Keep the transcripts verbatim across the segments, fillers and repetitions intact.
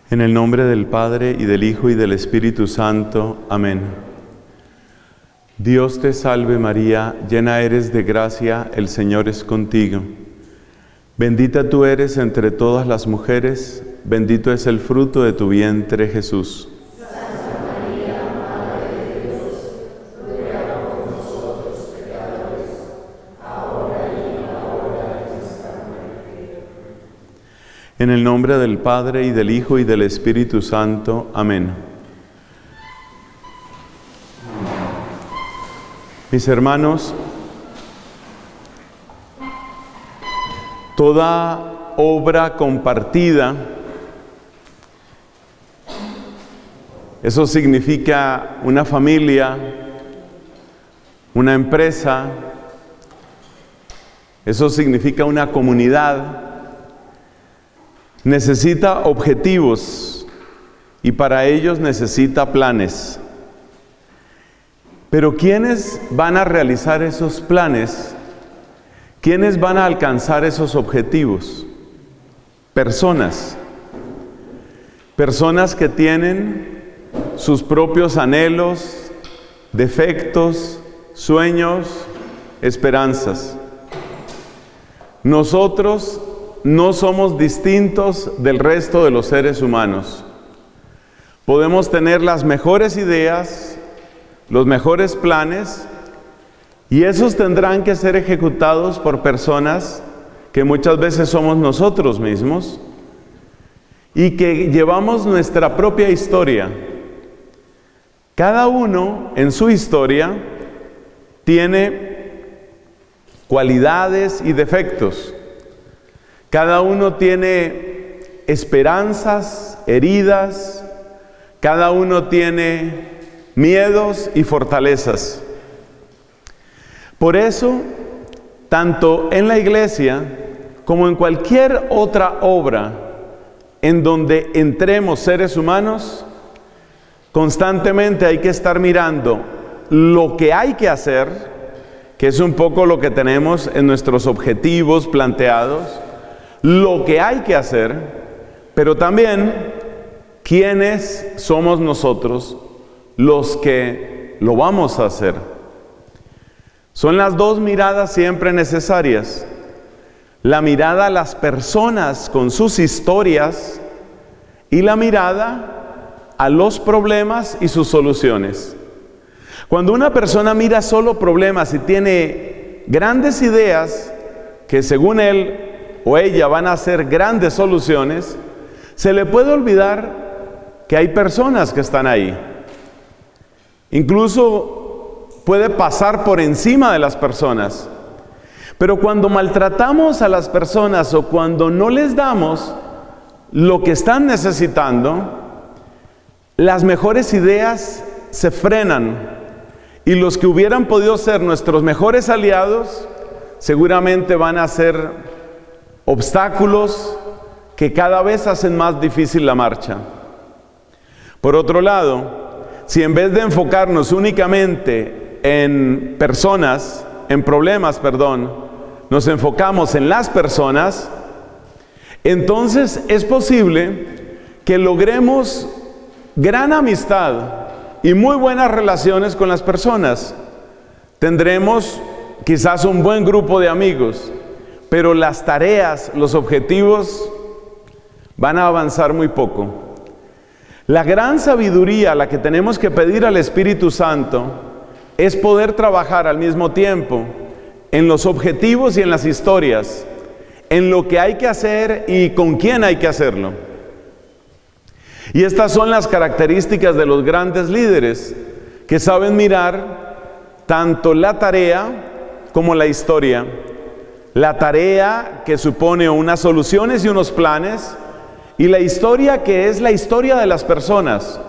En el nombre del Padre, y del Hijo, y del Espíritu Santo. Amén. Dios te salve María, llena eres de gracia, el Señor es contigo. Bendita tú eres entre todas las mujeres, bendito es el fruto de tu vientre, Jesús. Santa María, Madre de Dios, ruega por nosotros pecadores, ahora y en la hora de nuestra muerte. En el nombre del Padre, y del Hijo, y del Espíritu Santo. Amén. Mis hermanos, toda obra compartida, eso significa una familia, una empresa, eso significa una comunidad, necesita objetivos y para ellos necesita planes. Pero ¿quiénes van a realizar esos planes? ¿Quiénes van a alcanzar esos objetivos? Personas. Personas que tienen sus propios anhelos, defectos, sueños, esperanzas. Nosotros no somos distintos del resto de los seres humanos. Podemos tener las mejores ideas, los mejores planes, y esos tendrán que ser ejecutados por personas que muchas veces somos nosotros mismos y que llevamos nuestra propia historia. Cada uno en su historia tiene cualidades y defectos. Cada uno tiene esperanzas, heridas, cada uno tiene miedos y fortalezas. Por eso, tanto en la iglesia como en cualquier otra obra en donde entremos seres humanos, constantemente hay que estar mirando lo que hay que hacer, que es un poco lo que tenemos en nuestros objetivos planteados, lo que hay que hacer, pero también quiénes somos nosotros los que lo vamos a hacer. Son las dos miradas siempre necesarias. La mirada a las personas con sus historias y la mirada a los problemas y sus soluciones. Cuando una persona mira solo problemas y tiene grandes ideas que según él o ella van a hacer grandes soluciones, se le puede olvidar que hay personas que están ahí. Incluso puede pasar por encima de las personas. Pero cuando maltratamos a las personas o cuando no les damos lo que están necesitando, las mejores ideas se frenan y los que hubieran podido ser nuestros mejores aliados seguramente van a ser obstáculos que cada vez hacen más difícil la marcha. Por otro lado, si en vez de enfocarnos únicamente en personas, en problemas, perdón, nos enfocamos en las personas, entonces es posible que logremos gran amistad y muy buenas relaciones con las personas. Tendremos quizás un buen grupo de amigos, pero las tareas, los objetivos van a avanzar muy poco. La gran sabiduría a la que tenemos que pedir al Espíritu Santo es poder trabajar al mismo tiempo en los objetivos y en las historias, en lo que hay que hacer y con quién hay que hacerlo. Y estas son las características de los grandes líderes, que saben mirar tanto la tarea como la historia. La tarea que supone unas soluciones y unos planes, y la historia que es la historia de las personas.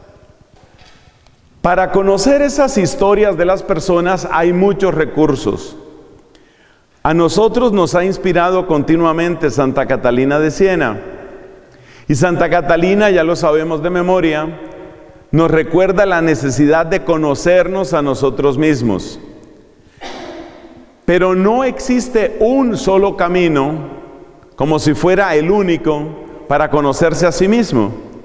Para conocer esas historias de las personas hay muchos recursos. A nosotros nos ha inspirado continuamente Santa Catalina de Siena. Y Santa Catalina, ya lo sabemos de memoria, nos recuerda la necesidad de conocernos a nosotros mismos. Pero no existe un solo camino, como si fuera el único, para conocerse a sí mismo.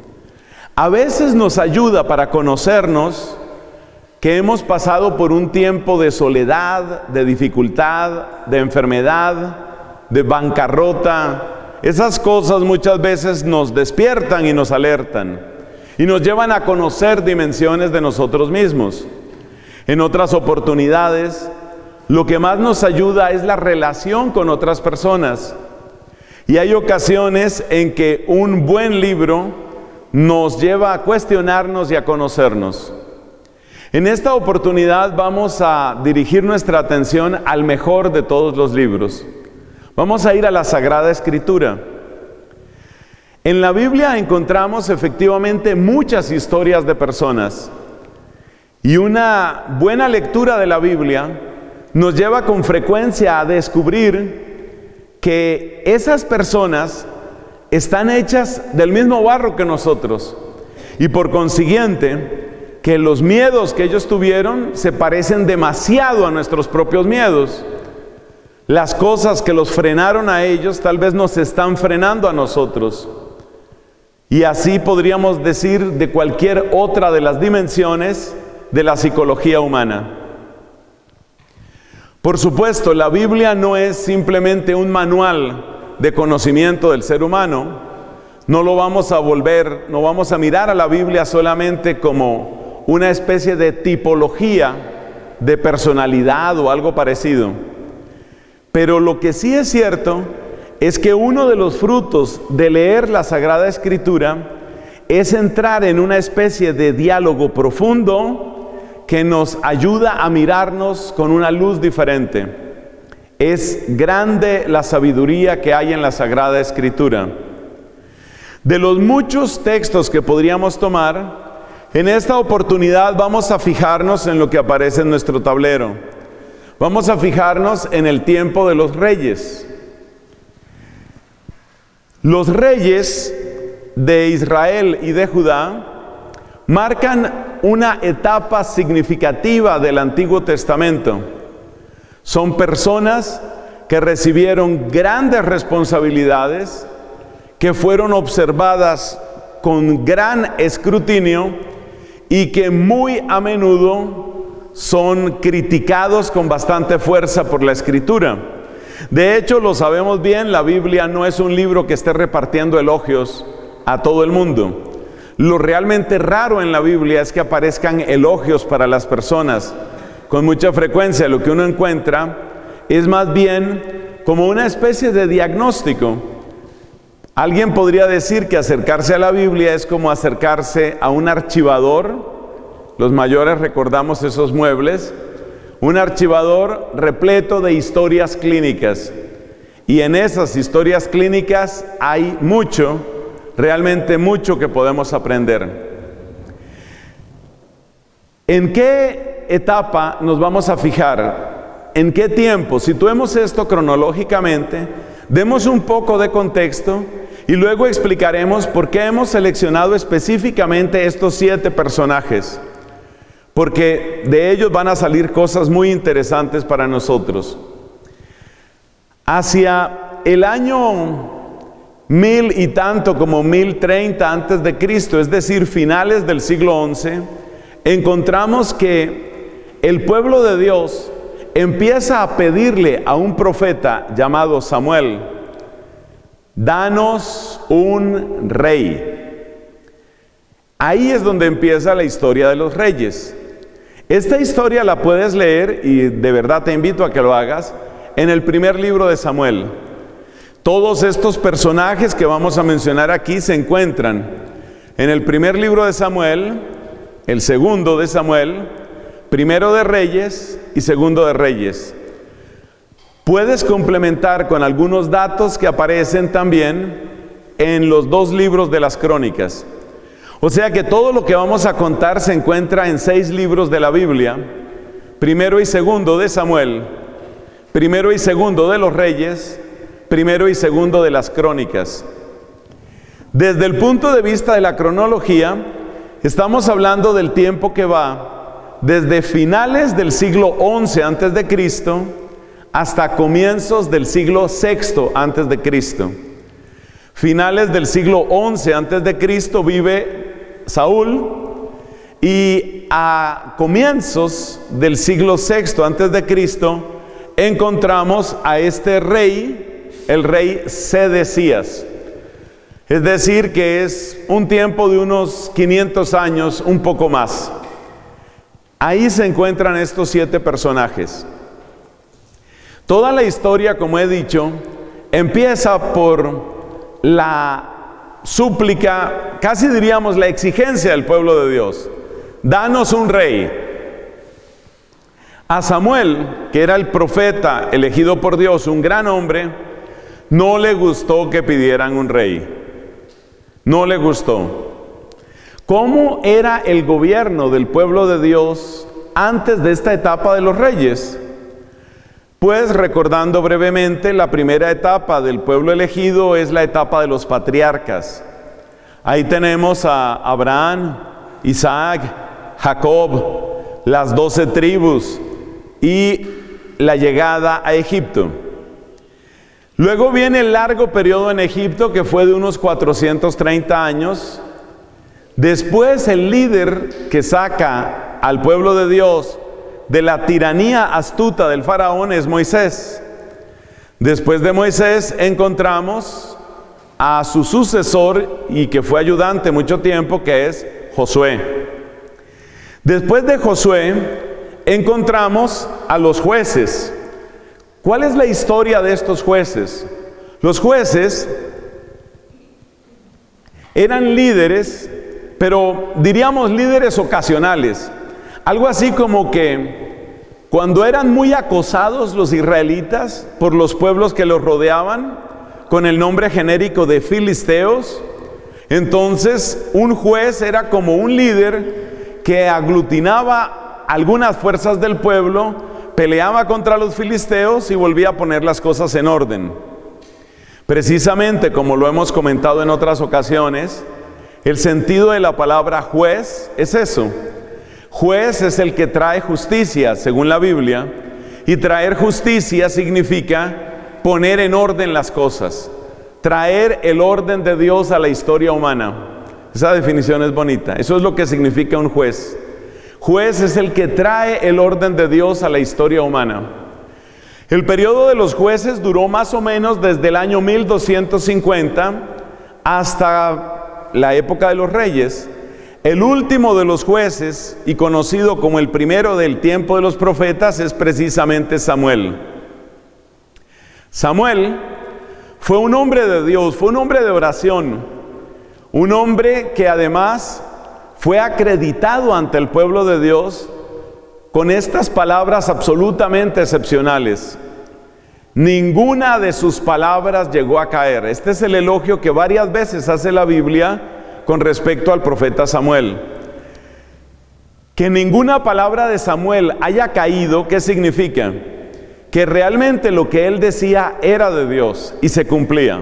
A veces nos ayuda para conocernos que hemos pasado por un tiempo de soledad, de dificultad, de enfermedad, de bancarrota. Esas cosas muchas veces nos despiertan y nos alertan y nos llevan a conocer dimensiones de nosotros mismos. En otras oportunidades, lo que más nos ayuda es la relación con otras personas. Y hay ocasiones en que un buen libro nos lleva a cuestionarnos y a conocernos. En esta oportunidad vamos a dirigir nuestra atención al mejor de todos los libros. Vamos a ir a la Sagrada Escritura. En la Biblia encontramos efectivamente muchas historias de personas. Y una buena lectura de la Biblia nos lleva con frecuencia a descubrir que esas personas están hechas del mismo barro que nosotros. Y por consiguiente, que los miedos que ellos tuvieron se parecen demasiado a nuestros propios miedos. Las cosas que los frenaron a ellos tal vez nos están frenando a nosotros. Y así podríamos decir de cualquier otra de las dimensiones de la psicología humana. Por supuesto, la Biblia no es simplemente un manual de conocimiento del ser humano. No lo vamos a volver, no vamos a mirar a la Biblia solamente como una especie de tipología de personalidad o algo parecido. Pero lo que sí es cierto es que uno de los frutos de leer la Sagrada Escritura es entrar en una especie de diálogo profundo que nos ayuda a mirarnos con una luz diferente. Es grande la sabiduría que hay en la Sagrada Escritura. De los muchos textos que podríamos tomar, en esta oportunidad vamos a fijarnos en lo que aparece en nuestro tablero. Vamos a fijarnos en el tiempo de los reyes. Los reyes de Israel y de Judá marcan una etapa significativa del Antiguo Testamento. Son personas que recibieron grandes responsabilidades, que fueron observadas con gran escrutinio y que muy a menudo son criticados con bastante fuerza por la Escritura. De hecho, lo sabemos bien, la Biblia no es un libro que esté repartiendo elogios a todo el mundo. Lo realmente raro en la Biblia es que aparezcan elogios para las personas. Con mucha frecuencia lo que uno encuentra es más bien como una especie de diagnóstico. Alguien podría decir que acercarse a la Biblia es como acercarse a un archivador. Los mayores recordamos esos muebles. Un archivador repleto de historias clínicas. Y en esas historias clínicas hay mucho, realmente mucho que podemos aprender. ¿En qué etapa nos vamos a fijar? ¿En qué tiempo? Situemos esto cronológicamente, demos un poco de contexto y luego explicaremos por qué hemos seleccionado específicamente estos siete personajes. Porque de ellos van a salir cosas muy interesantes para nosotros. Hacia el año mil y tanto como mil treinta antes de Cristo, es decir, finales del siglo once, encontramos que el pueblo de Dios empieza a pedirle a un profeta llamado Samuel: danos un rey. Ahí es donde empieza la historia de los reyes. Esta historia la puedes leer, y de verdad te invito a que lo hagas, en el primer libro de Samuel. Todos estos personajes que vamos a mencionar aquí se encuentran en el primer libro de Samuel, el segundo de Samuel, primero de Reyes y segundo de Reyes. Puedes complementar con algunos datos que aparecen también en los dos libros de las Crónicas. O sea que todo lo que vamos a contar se encuentra en seis libros de la Biblia: primero y segundo de Samuel, primero y segundo de los Reyes, primero y segundo de las Crónicas. Desde el punto de vista de la cronología, estamos hablando del tiempo que va desde finales del siglo once antes de Cristo hasta comienzos del siglo sexto antes de Cristo. Finales del siglo once antes de Cristo vive Saúl, y a comienzos del siglo sexto antes de Cristo encontramos a este rey, el rey Sedecías. Es decir, que es un tiempo de unos quinientos años, un poco más. Ahí se encuentran estos siete personajes. Toda la historia, como he dicho, empieza por la súplica, casi diríamos la exigencia del pueblo de Dios. Danos un rey. A Samuel, que era el profeta elegido por Dios, un gran hombre, no le gustó que pidieran un rey. No le gustó. ¿Cómo era el gobierno del pueblo de Dios antes de esta etapa de los reyes? Pues recordando brevemente, la primera etapa del pueblo elegido es la etapa de los patriarcas. Ahí tenemos a Abraham, Isaac, Jacob, las doce tribus y la llegada a Egipto. Luego viene el largo periodo en Egipto, que fue de unos cuatrocientos treinta años. Después el líder que saca al pueblo de Dios de la tiranía astuta del faraón es Moisés. Después de Moisés encontramos a su sucesor y que fue ayudante mucho tiempo, que es Josué. Después de Josué encontramos a los jueces. ¿Cuál es la historia de estos jueces? Los jueces eran líderes, pero diríamos líderes ocasionales. Algo así como que cuando eran muy acosados los israelitas por los pueblos que los rodeaban, con el nombre genérico de filisteos, entonces un juez era como un líder que aglutinaba algunas fuerzas del pueblo, peleaba contra los filisteos y volvía a poner las cosas en orden. Precisamente como lo hemos comentado en otras ocasiones, el sentido de la palabra juez es eso. Juez es el que trae justicia, según la Biblia, y traer justicia significa poner en orden las cosas, traer el orden de Dios a la historia humana. Esa definición es bonita. Eso es lo que significa un juez. Juez es el que trae el orden de Dios a la historia humana. El periodo de los jueces duró más o menos desde el año mil doscientos cincuenta hasta la época de los reyes. El último de los jueces, y conocido como el primero del tiempo de los profetas, es precisamente Samuel. Samuel fue un hombre de Dios, fue un hombre de oración, un hombre que además fue acreditado ante el pueblo de Dios con estas palabras absolutamente excepcionales. Ninguna de sus palabras llegó a caer. Este es el elogio que varias veces hace la Biblia con respecto al profeta Samuel. Que ninguna palabra de Samuel haya caído, ¿qué significa? Que realmente lo que él decía era de Dios y se cumplía.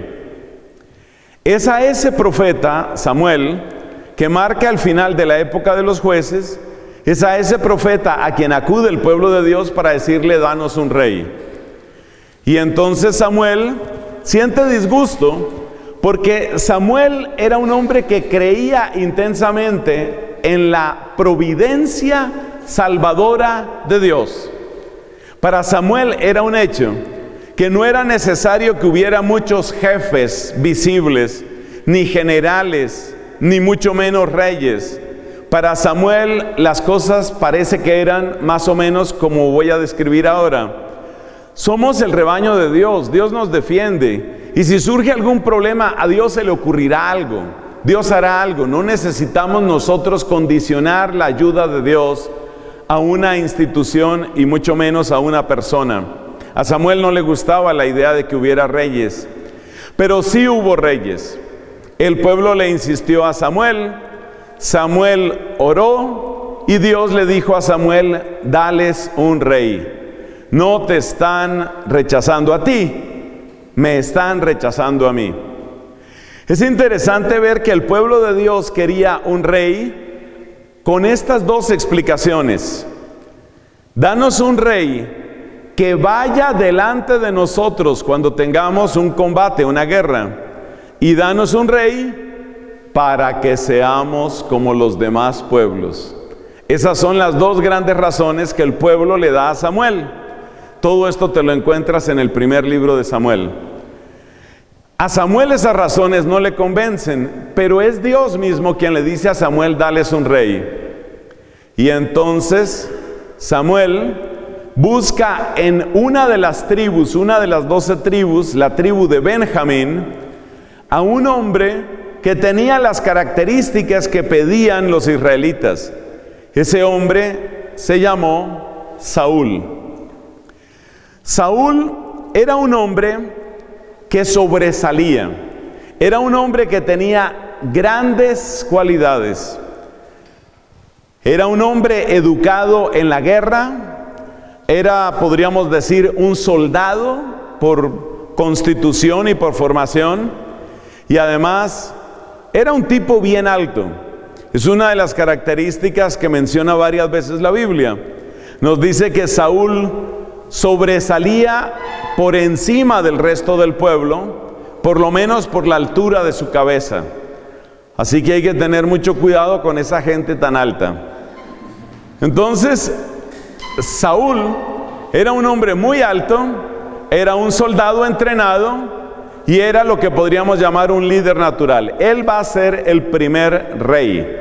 Es a ese profeta Samuel que marca el final de la época de los jueces, es a ese profeta a quien acude el pueblo de Dios para decirle: danos un rey. Y entonces Samuel siente disgusto, porque Samuel era un hombre que creía intensamente en la providencia salvadora de Dios. Para Samuel era un hecho que no era necesario que hubiera muchos jefes visibles, ni generales, ni mucho menos reyes. Para Samuel las cosas parece que eran más o menos como voy a describir ahora. Somos el rebaño de Dios, Dios nos defiende, y si surge algún problema, a Dios se le ocurrirá algo, Dios hará algo. No necesitamos nosotros condicionar la ayuda de Dios a una institución y mucho menos a una persona. A Samuel no le gustaba la idea de que hubiera reyes, pero sí hubo reyes. El pueblo le insistió a Samuel, Samuel oró y Dios le dijo a Samuel: dales un rey. No te están rechazando a ti, me están rechazando a mí. Es interesante ver que el pueblo de Dios quería un rey con estas dos explicaciones. Danos un rey que vaya delante de nosotros cuando tengamos un combate, una guerra. Y danos un rey para que seamos como los demás pueblos. Esas son las dos grandes razones que el pueblo le da a Samuel. Todo esto te lo encuentras en el primer libro de Samuel. A Samuel esas razones no le convencen, pero es Dios mismo quien le dice a Samuel: dales un rey. Y entonces Samuel busca en una de las tribus, una de las doce tribus, la tribu de Benjamín, a un hombre que tenía las características que pedían los israelitas. Ese hombre se llamó Saúl. Saúl era un hombre que sobresalía. Era un hombre que tenía grandes cualidades. Era un hombre educado en la guerra. Era, podríamos decir, un soldado por constitución y por formación. Y además, era un tipo bien alto. Es una de las características que menciona varias veces la Biblia. Nos dice que Saúl sobresalía por encima del resto del pueblo, por lo menos por la altura de su cabeza. Así que hay que tener mucho cuidado con esa gente tan alta. Entonces, Saúl era un hombre muy alto, era un soldado entrenado y era lo que podríamos llamar un líder natural. Él va a ser el primer rey.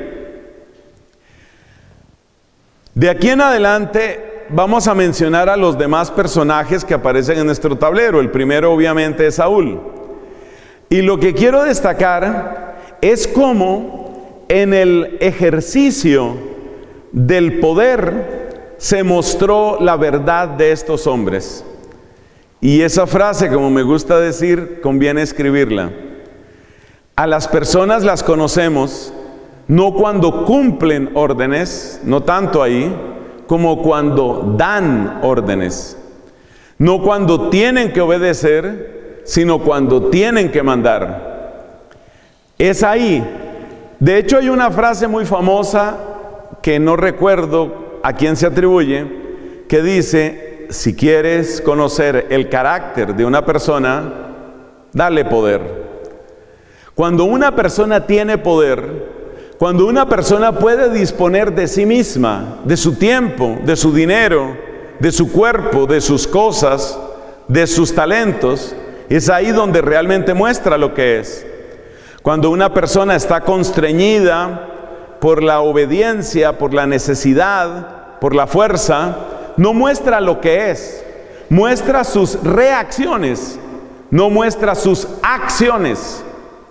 De aquí en adelante vamos a mencionar a los demás personajes que aparecen en nuestro tablero. El primero obviamente es Saúl. Y lo que quiero destacar es cómo en el ejercicio del poder se mostró la verdad de estos hombres. Y esa frase, como me gusta decir, conviene escribirla. A las personas las conocemos no cuando cumplen órdenes, no tanto ahí, como cuando dan órdenes. No cuando tienen que obedecer, sino cuando tienen que mandar. Es ahí. De hecho, hay una frase muy famosa que no recuerdo a quién se atribuye, que dice: si quieres conocer el carácter de una persona, dale poder. Cuando una persona tiene poder, cuando una persona puede disponer de sí misma, de su tiempo, de su dinero, de su cuerpo, de sus cosas, de sus talentos, es ahí donde realmente muestra lo que es. Cuando una persona está constreñida por la obediencia, por la necesidad, por la fuerza, no muestra lo que es, muestra sus reacciones, no muestra sus acciones.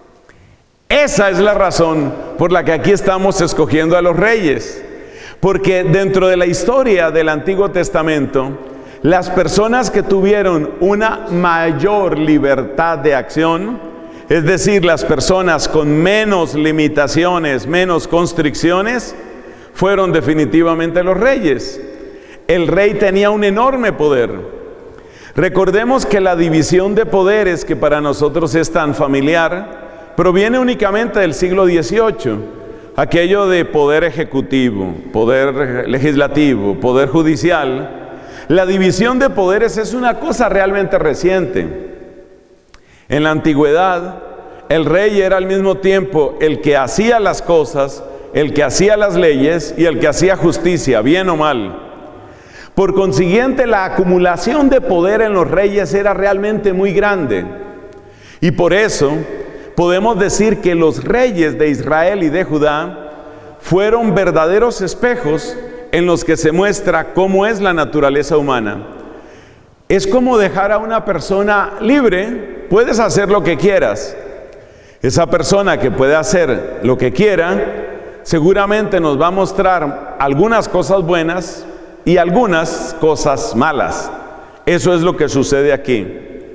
Esa es la razón por la que aquí estamos escogiendo a los reyes, porque dentro de la historia del Antiguo Testamento, las personas que tuvieron una mayor libertad de acción, es decir, las personas con menos limitaciones, menos constricciones, fueron definitivamente los reyes. El rey tenía un enorme poder. Recordemos que la división de poderes, que para nosotros es tan familiar, proviene únicamente del siglo dieciocho, aquello de poder ejecutivo, poder legislativo, poder judicial. La división de poderes es una cosa realmente reciente. En la antigüedad, el rey era al mismo tiempo el que hacía las cosas, el que hacía las leyes y el que hacía justicia, bien o mal. Por consiguiente, la acumulación de poder en los reyes era realmente muy grande. Y por eso podemos decir que los reyes de Israel y de Judá fueron verdaderos espejos en los que se muestra cómo es la naturaleza humana. Es como dejar a una persona libre. Puedes hacer lo que quieras. Esa persona que puede hacer lo que quiera, seguramente nos va a mostrar algunas cosas buenas y algunas cosas malas. Eso es lo que sucede aquí.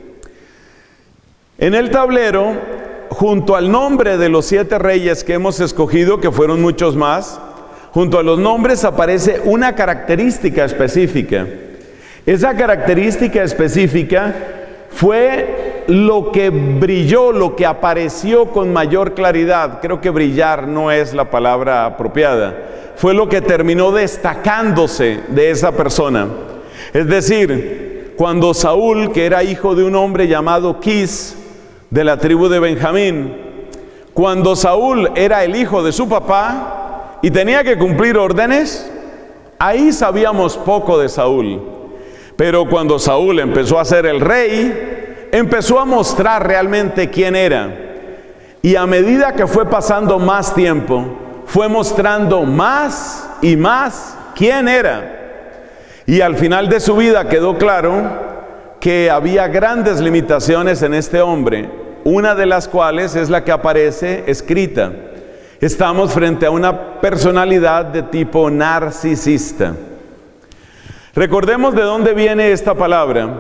En el tablero, junto al nombre de los siete reyes que hemos escogido, que fueron muchos más, junto a los nombres aparece una característica específica. Esa característica específica fue lo que brilló, lo que apareció con mayor claridad. Creo que brillar no es la palabra apropiada. Fue lo que terminó destacándose de esa persona. Es decir, cuando Saúl, que era hijo de un hombre llamado Quis, de la tribu de Benjamín, Cuando Saúl era el hijo de su papá y tenía que cumplir órdenes, ahí sabíamos poco de Saúl. Pero cuando Saúl empezó a ser el rey, empezó a mostrar realmente quién era. Y a medida que fue pasando más tiempo, fue mostrando más y más quién era. Y al final de su vida quedó claro que había grandes limitaciones en este hombre, una de las cuales es la que aparece escrita. Estamos frente a una personalidad de tipo narcisista. Recordemos de dónde viene esta palabra.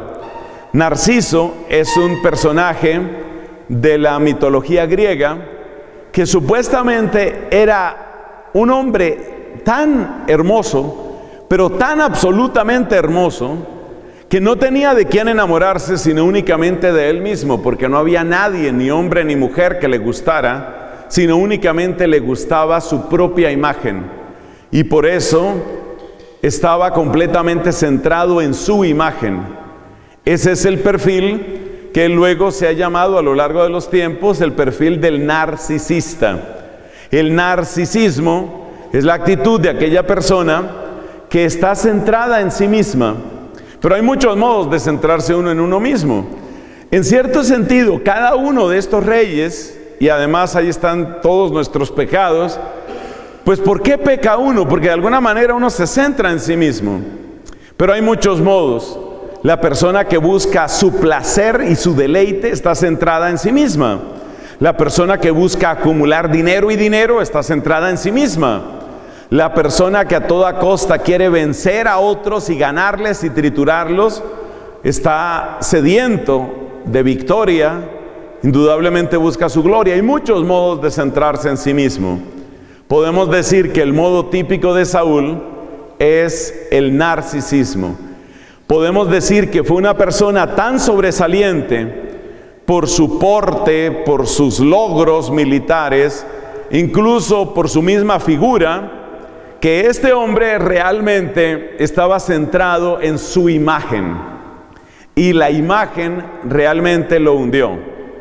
Narciso es un personaje de la mitología griega que supuestamente era un hombre tan hermoso, pero tan absolutamente hermoso, que no tenía de quién enamorarse sino únicamente de él mismo, porque no había nadie, ni hombre ni mujer, que le gustara, sino únicamente le gustaba su propia imagen. Y por eso estaba completamente centrado en su imagen. Ese es el perfil que luego se ha llamado a lo largo de los tiempos el perfil del narcisista. El narcisismo es la actitud de aquella persona que está centrada en sí misma. Pero hay muchos modos de centrarse uno en uno mismo. En cierto sentido, cada uno de estos reyes, y además ahí están todos nuestros pecados, pues ¿por qué peca uno? Porque de alguna manera uno se centra en sí mismo. Pero hay muchos modos. La persona que busca su placer y su deleite está centrada en sí misma. La persona que busca acumular dinero y dinero está centrada en sí misma. La persona que a toda costa quiere vencer a otros y ganarles y triturarlos está sediento de victoria, indudablemente busca su gloria. Hay muchos modos de centrarse en sí mismo. Podemos decir que el modo típico de Saúl es el narcisismo. Podemos decir que fue una persona tan sobresaliente por su porte, por sus logros militares, incluso por su misma figura, que este hombre realmente estaba centrado en su imagen, y la imagen realmente lo hundió.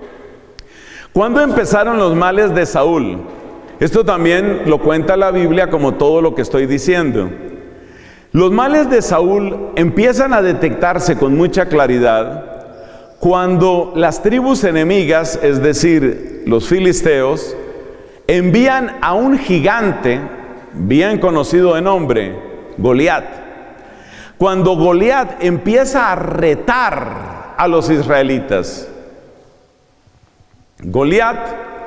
¿Cuándo empezaron los males de Saúl? Esto también lo cuenta la Biblia, como todo lo que estoy diciendo. Los males de Saúl empiezan a detectarse con mucha claridad cuando las tribus enemigas, es decir, los filisteos, envían a un gigante bien conocido de nombre, Goliat. Cuando Goliat empieza a retar a los israelitas, Goliat,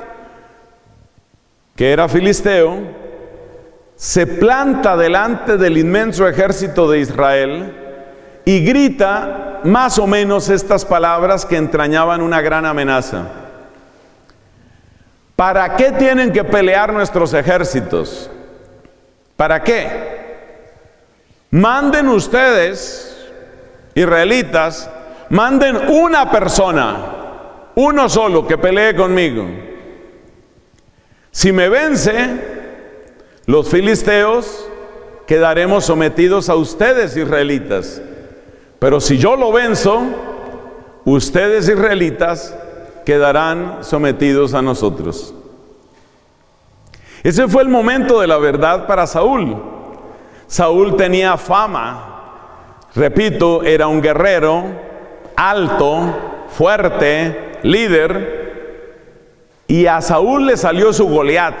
que era filisteo, se planta delante del inmenso ejército de Israel y grita más o menos estas palabras que entrañaban una gran amenaza. ¿Para qué tienen que pelear nuestros ejércitos? ¿Para qué? Manden ustedes, israelitas, manden una persona, uno solo, que pelee conmigo. Si me vence, los filisteos quedaremos sometidos a ustedes, israelitas. Pero si yo lo venzo, ustedes, israelitas, quedarán sometidos a nosotros. Ese fue el momento de la verdad para Saúl. Saúl tenía fama, repito, era un guerrero alto, fuerte, líder, y a Saúl le salió su Goliat.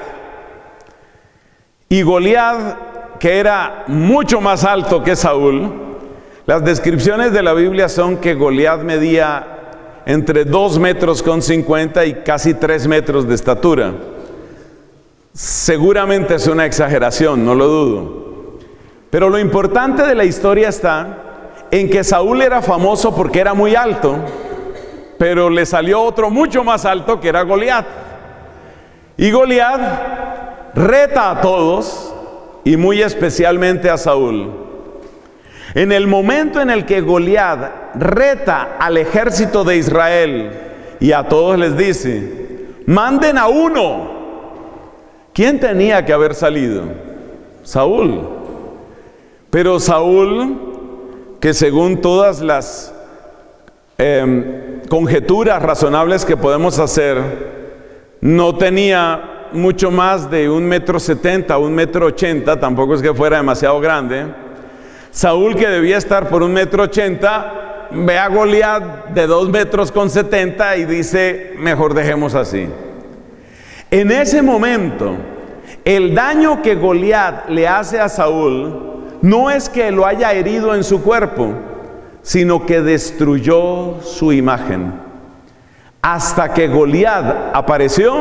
Y Goliat, que era mucho más alto que Saúl, las descripciones de la Biblia son que Goliat medía entre dos metros con cincuenta y casi tres metros de estatura. Seguramente es una exageración, no lo dudo. Pero lo importante de la historia está en que Saúl era famoso porque era muy alto, pero le salió otro mucho más alto que era Goliat. Y Goliat reta a todos y muy especialmente a Saúl. En el momento en el que Goliat reta al ejército de Israel y a todos les dice: manden a uno. ¿Quién tenía que haber salido? Saúl. Pero Saúl, que según todas las eh, conjeturas razonables que podemos hacer, no tenía mucho más de un metro setenta, un metro ochenta, tampoco es que fuera demasiado grande. Saúl, que debía estar por un metro ochenta, ve a Goliat de dos metros con setenta y dice, mejor dejemos así. En ese momento, el daño que Goliat le hace a Saúl no es que lo haya herido en su cuerpo, sino que destruyó su imagen. Hasta que Goliat apareció,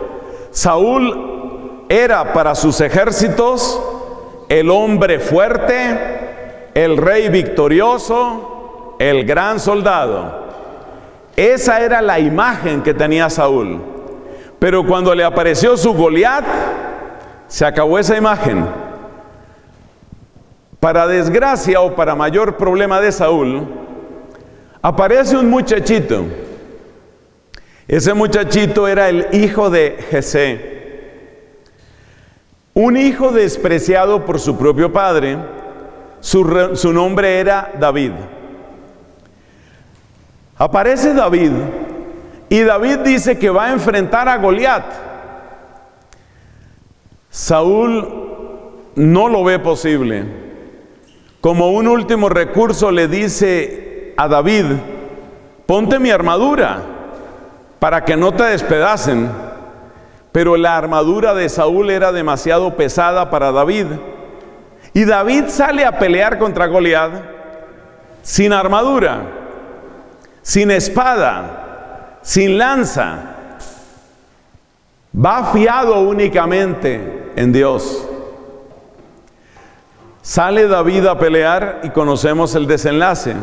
Saúl era para sus ejércitos el hombre fuerte, el rey victorioso, el gran soldado. Esa era la imagen que tenía Saúl. Pero cuando le apareció su Goliat, se acabó esa imagen. Para desgracia o para mayor problema de Saúl, aparece un muchachito. Ese muchachito era el hijo de Jesé, un hijo despreciado por su propio padre. Su, su nombre era David. Aparece David y David dice que va a enfrentar a Goliat. Saúl no lo ve posible. Como un último recurso le dice a David, ponte mi armadura para que no te despedacen. Pero la armadura de Saúl era demasiado pesada para David. Y David sale a pelear contra Goliat sin armadura, sin espada, sin lanza. Va fiado únicamente en Dios. Sale David a pelear y conocemos el desenlace.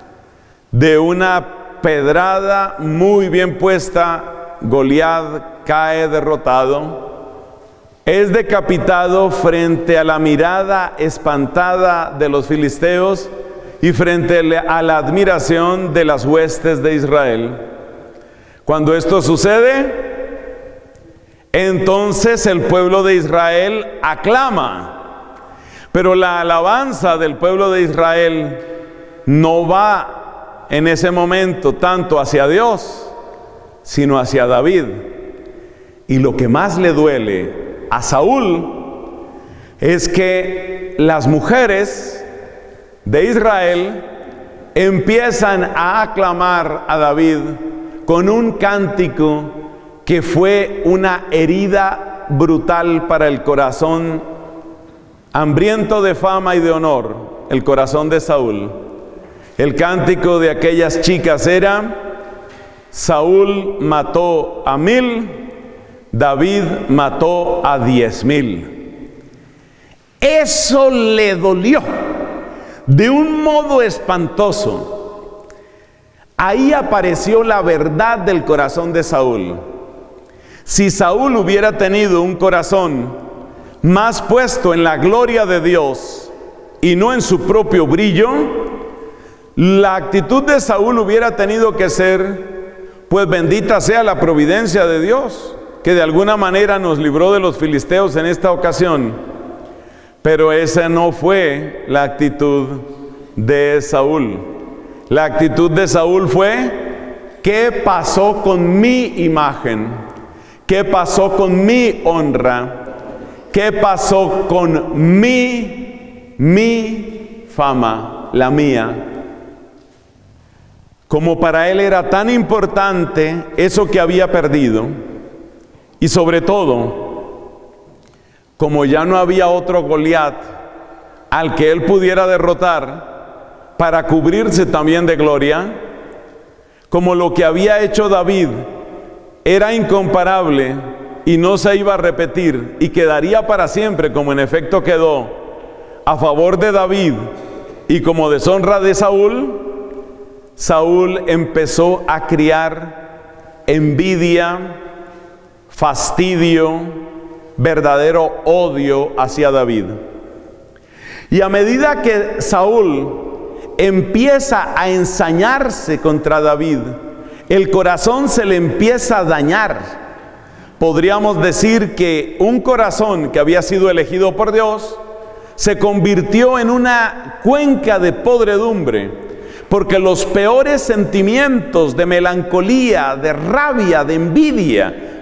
De una pedrada muy bien puesta, Goliat cae derrotado. Es decapitado frente a la mirada espantada de los filisteos y frente a la admiración de las huestes de Israel. Cuando esto sucede, entonces el pueblo de Israel aclama. Pero la alabanza del pueblo de Israel no va en ese momento tanto hacia Dios, sino hacia David. Y lo que más le duele a Saúl es que las mujeres de Israel empiezan a aclamar a David con un cántico que fue una herida brutal para el corazón hambriento de fama y de honor, el corazón de Saúl. El cántico de aquellas chicas era: Saúl mató a mil, David mató a diez mil. Eso le dolió de un modo espantoso. Ahí apareció la verdad del corazón de Saúl. Si Saúl hubiera tenido un corazón más puesto en la gloria de Dios y no en su propio brillo, la actitud de Saúl hubiera tenido que ser: pues bendita sea la providencia de Dios, que de alguna manera nos libró de los filisteos en esta ocasión. Pero esa no fue la actitud de Saúl. La actitud de Saúl fue: ¿qué pasó con mi imagen? ¿Qué pasó con mi honra? ¿Qué pasó con mi, mi fama, la mía? Como para él era tan importante eso que había perdido, y sobre todo, como ya no había otro Goliat al que él pudiera derrotar para cubrirse también de gloria, como lo que había hecho David era incomparable y no se iba a repetir y quedaría para siempre, como en efecto quedó, a favor de David y como deshonra de Saúl, Saúl empezó a criar envidia, fastidio, verdadero odio hacia David. Y a medida que Saúl empieza a ensañarse contra David, el corazón se le empieza a dañar. Podríamos decir que un corazón que había sido elegido por Dios se convirtió en una cuenca de podredumbre, porque los peores sentimientos de melancolía, de rabia, de envidia,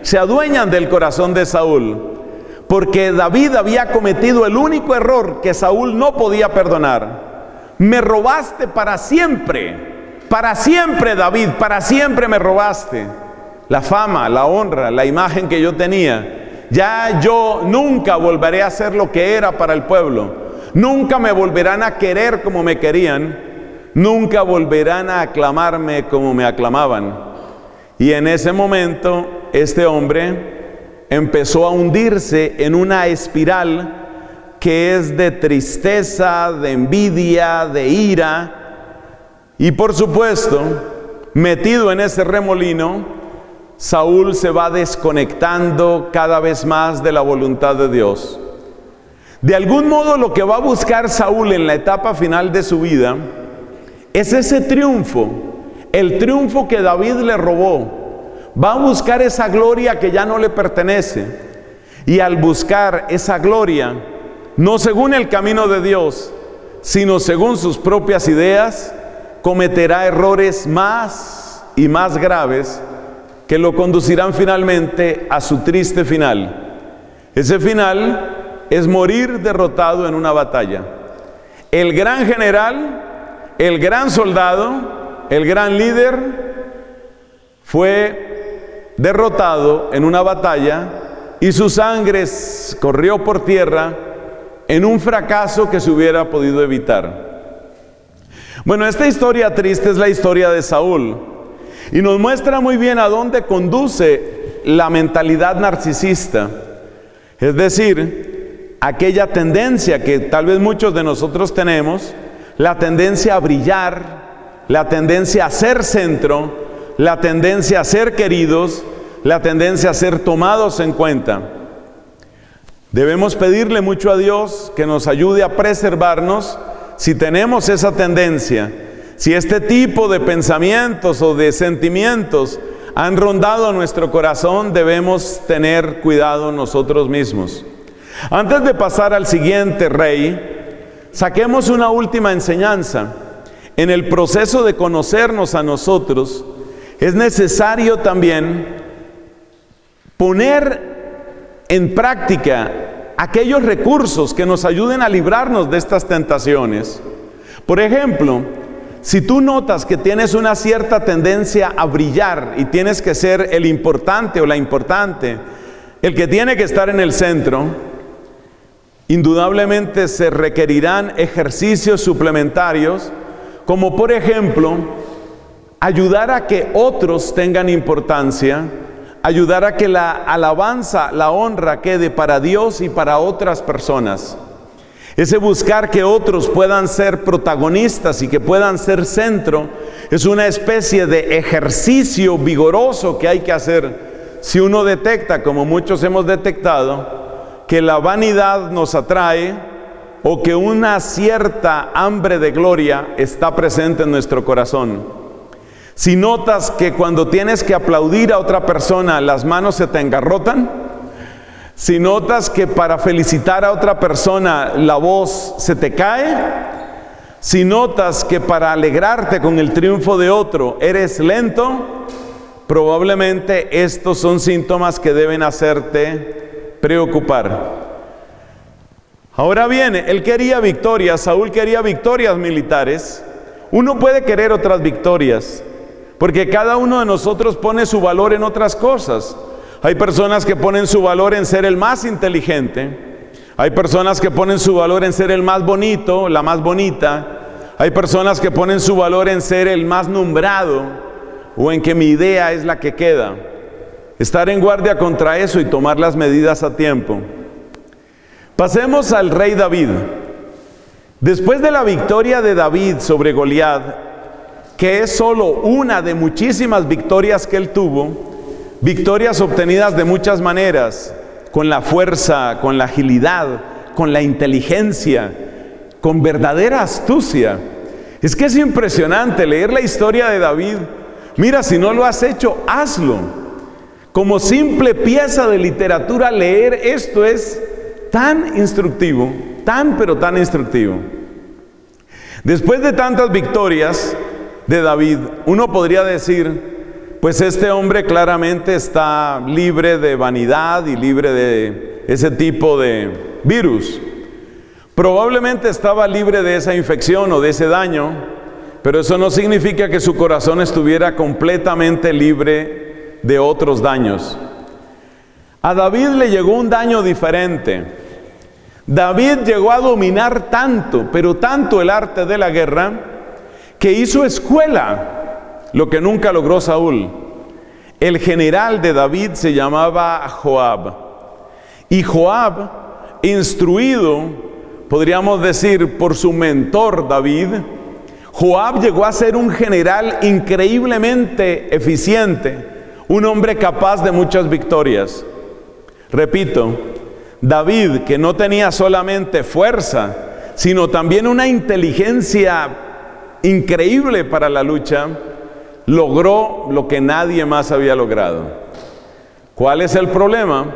se adueñan del corazón de Saúl, porque David había cometido el único error que Saúl no podía perdonar. Me robaste para siempre, para siempre, David, para siempre me robaste la fama, la honra, la imagen que yo tenía. Ya yo nunca volveré a ser lo que era para el pueblo. Nunca me volverán a querer como me querían. Nunca volverán a aclamarme como me aclamaban. Y en ese momento, este hombre empezó a hundirse en una espiral que es de tristeza, de envidia, de ira. Y por supuesto, metido en ese remolino, Saúl se va desconectando cada vez más de la voluntad de Dios. De algún modo, lo que va a buscar Saúl en la etapa final de su vida es ese triunfo, el triunfo que David le robó. Va a buscar esa gloria que ya no le pertenece. Y al buscar esa gloria, no según el camino de Dios, sino según sus propias ideas, cometerá errores más y más graves que lo conducirán finalmente a su triste final. Ese final es morir derrotado en una batalla. El gran general, el gran soldado, el gran líder fue derrotado en una batalla y su sangre corrió por tierra en un fracaso que se hubiera podido evitar. Bueno, esta historia triste es la historia de Saúl y nos muestra muy bien a dónde conduce la mentalidad narcisista, es decir, aquella tendencia que tal vez muchos de nosotros tenemos, la tendencia a brillar, la tendencia a ser centro, la tendencia a ser queridos, la tendencia a ser tomados en cuenta. Debemos pedirle mucho a Dios que nos ayude a preservarnos si tenemos esa tendencia, si este tipo de pensamientos o de sentimientos han rondado nuestro corazón. Debemos tener cuidado nosotros mismos. Antes de pasar al siguiente rey, saquemos una última enseñanza. En el proceso de conocernos a nosotros, es necesario también poner en práctica aquellos recursos que nos ayuden a librarnos de estas tentaciones. Por ejemplo, si tú notas que tienes una cierta tendencia a brillar y tienes que ser el importante o la importante, el que tiene que estar en el centro, indudablemente se requerirán ejercicios suplementarios, como por ejemplo, ayudar a que otros tengan importancia, ayudar a que la alabanza, la honra quede para Dios y para otras personas. Ese buscar que otros puedan ser protagonistas y que puedan ser centro, es una especie de ejercicio vigoroso que hay que hacer. Si uno detecta, como muchos hemos detectado, que la vanidad nos atrae o que una cierta hambre de gloria está presente en nuestro corazón. Si notas que cuando tienes que aplaudir a otra persona las manos se te engarrotan, si notas que para felicitar a otra persona la voz se te cae, si notas que para alegrarte con el triunfo de otro eres lento, probablemente estos son síntomas que deben hacerte preocupar. Ahora bien, él quería victorias, Saúl quería victorias militares. Uno puede querer otras victorias, porque cada uno de nosotros pone su valor en otras cosas. Hay personas que ponen su valor en ser el más inteligente, hay personas que ponen su valor en ser el más bonito, la más bonita, hay personas que ponen su valor en ser el más nombrado o en que mi idea es la que queda. Estar en guardia contra eso y tomar las medidas a tiempo. Pasemos al rey David. Después de la victoria de David sobre Goliat, que es solo una de muchísimas victorias que él tuvo, victorias obtenidas de muchas maneras, con la fuerza, con la agilidad, con la inteligencia, con verdadera astucia. Es que es impresionante leer la historia de David. Mira, si no lo has hecho, hazlo. Como simple pieza de literatura, leer esto es tan instructivo, tan pero tan instructivo. Después de tantas victorias de David, uno podría decir, pues este hombre claramente está libre de vanidad y libre de ese tipo de virus. Probablemente estaba libre de esa infección o de ese daño, pero eso no significa que su corazón estuviera completamente libre de otros daños. A David le llegó un daño diferente. David llegó a dominar tanto, pero tanto el arte de la guerra, que hizo escuela, lo que nunca logró Saúl. El general de David se llamaba Joab. Y Joab, instruido, podríamos decir, por su mentor David, Joab llegó a ser un general increíblemente eficiente, un hombre capaz de muchas victorias. Repito, David, que no tenía solamente fuerza, sino también una inteligencia increíble para la lucha, logró lo que nadie más había logrado. ¿Cuál es el problema?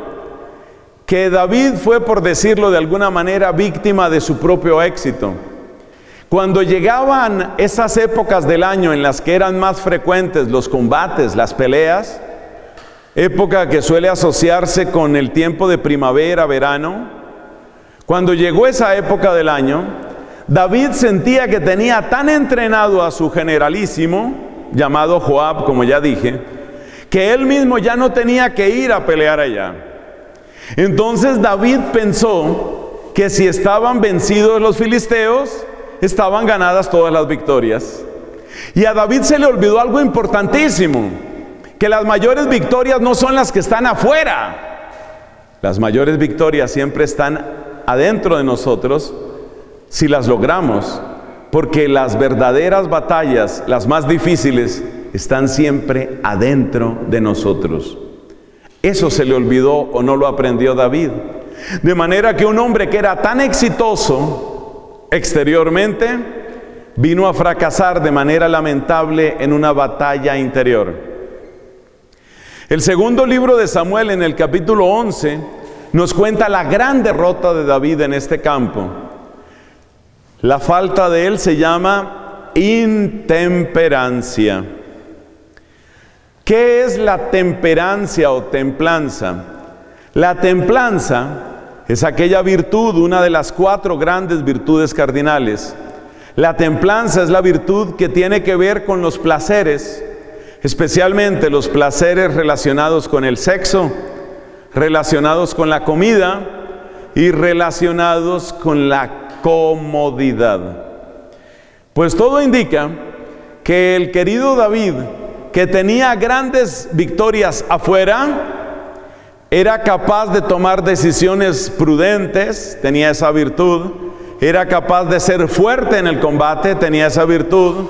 Que David fue, por decirlo de alguna manera, víctima de su propio éxito. Cuando llegaban esas épocas del año en las que eran más frecuentes los combates, las peleas, época que suele asociarse con el tiempo de primavera, verano, cuando llegó esa época del año, David sentía que tenía tan entrenado a su generalísimo, llamado Joab, como ya dije, que él mismo ya no tenía que ir a pelear allá. Entonces David pensó que si estaban vencidos los filisteos, estaban ganadas todas las victorias. Y a David se le olvidó algo importantísimo, que las mayores victorias no son las que están afuera. Las mayores victorias siempre están adentro de nosotros, si las logramos, porque las verdaderas batallas, las más difíciles, están siempre adentro de nosotros. Eso se le olvidó o no lo aprendió David. De manera que un hombre que era tan exitoso exteriormente, vino a fracasar de manera lamentable en una batalla interior. El segundo libro de Samuel, en el capítulo once, nos cuenta la gran derrota de David en este campo. La falta de él se llama intemperancia. ¿Qué es la temperancia o templanza? La templanza es aquella virtud, una de las cuatro grandes virtudes cardinales. La templanza es la virtud que tiene que ver con los placeres, especialmente los placeres relacionados con el sexo, relacionados con la comida y relacionados con la comodidad. Pues todo indica que el querido David, que tenía grandes victorias afuera, era capaz de tomar decisiones prudentes, tenía esa virtud, era capaz de ser fuerte en el combate, tenía esa virtud.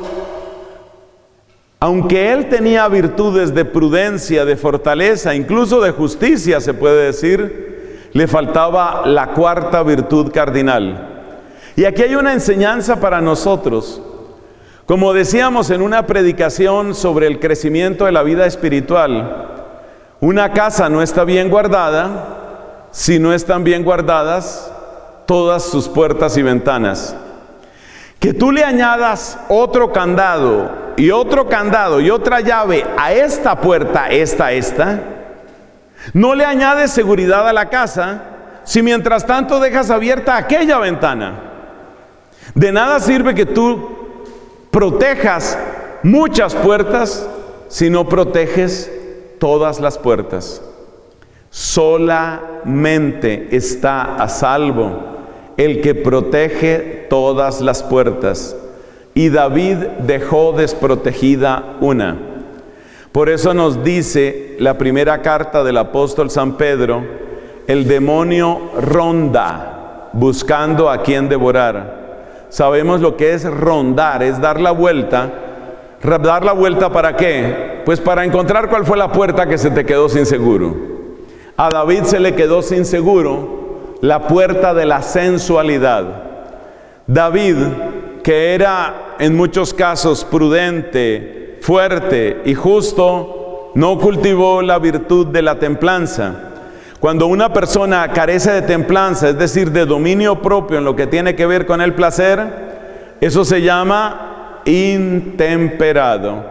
Aunque él tenía virtudes de prudencia, de fortaleza, incluso de justicia, se puede decir, le faltaba la cuarta virtud cardinal. Y aquí hay una enseñanza para nosotros. Como decíamos en una predicación sobre el crecimiento de la vida espiritual, una casa no está bien guardada si no están bien guardadas todas sus puertas y ventanas. Que tú le añadas otro candado y otro candado y otra llave a esta puerta, esta, esta, no le añades seguridad a la casa si mientras tanto dejas abierta aquella ventana. De nada sirve que tú protejas muchas puertas si no proteges todas las puertas. Solamente está a salvo el que protege todas las puertas, y David dejó desprotegida una. Por eso nos dice la primera carta del apóstol San Pedro, el demonio ronda buscando a quien devorar. Sabemos lo que es rondar, es dar la vuelta. ¿Dar la vuelta para qué? Pues para encontrar cuál fue la puerta que se te quedó sin seguro. A David se le quedó sin seguro la puerta de la sensualidad. David, que era en muchos casos prudente, fuerte y justo, no cultivó la virtud de la templanza. Cuando una persona carece de templanza, es decir, de dominio propio en lo que tiene que ver con el placer, eso se llama intemperado.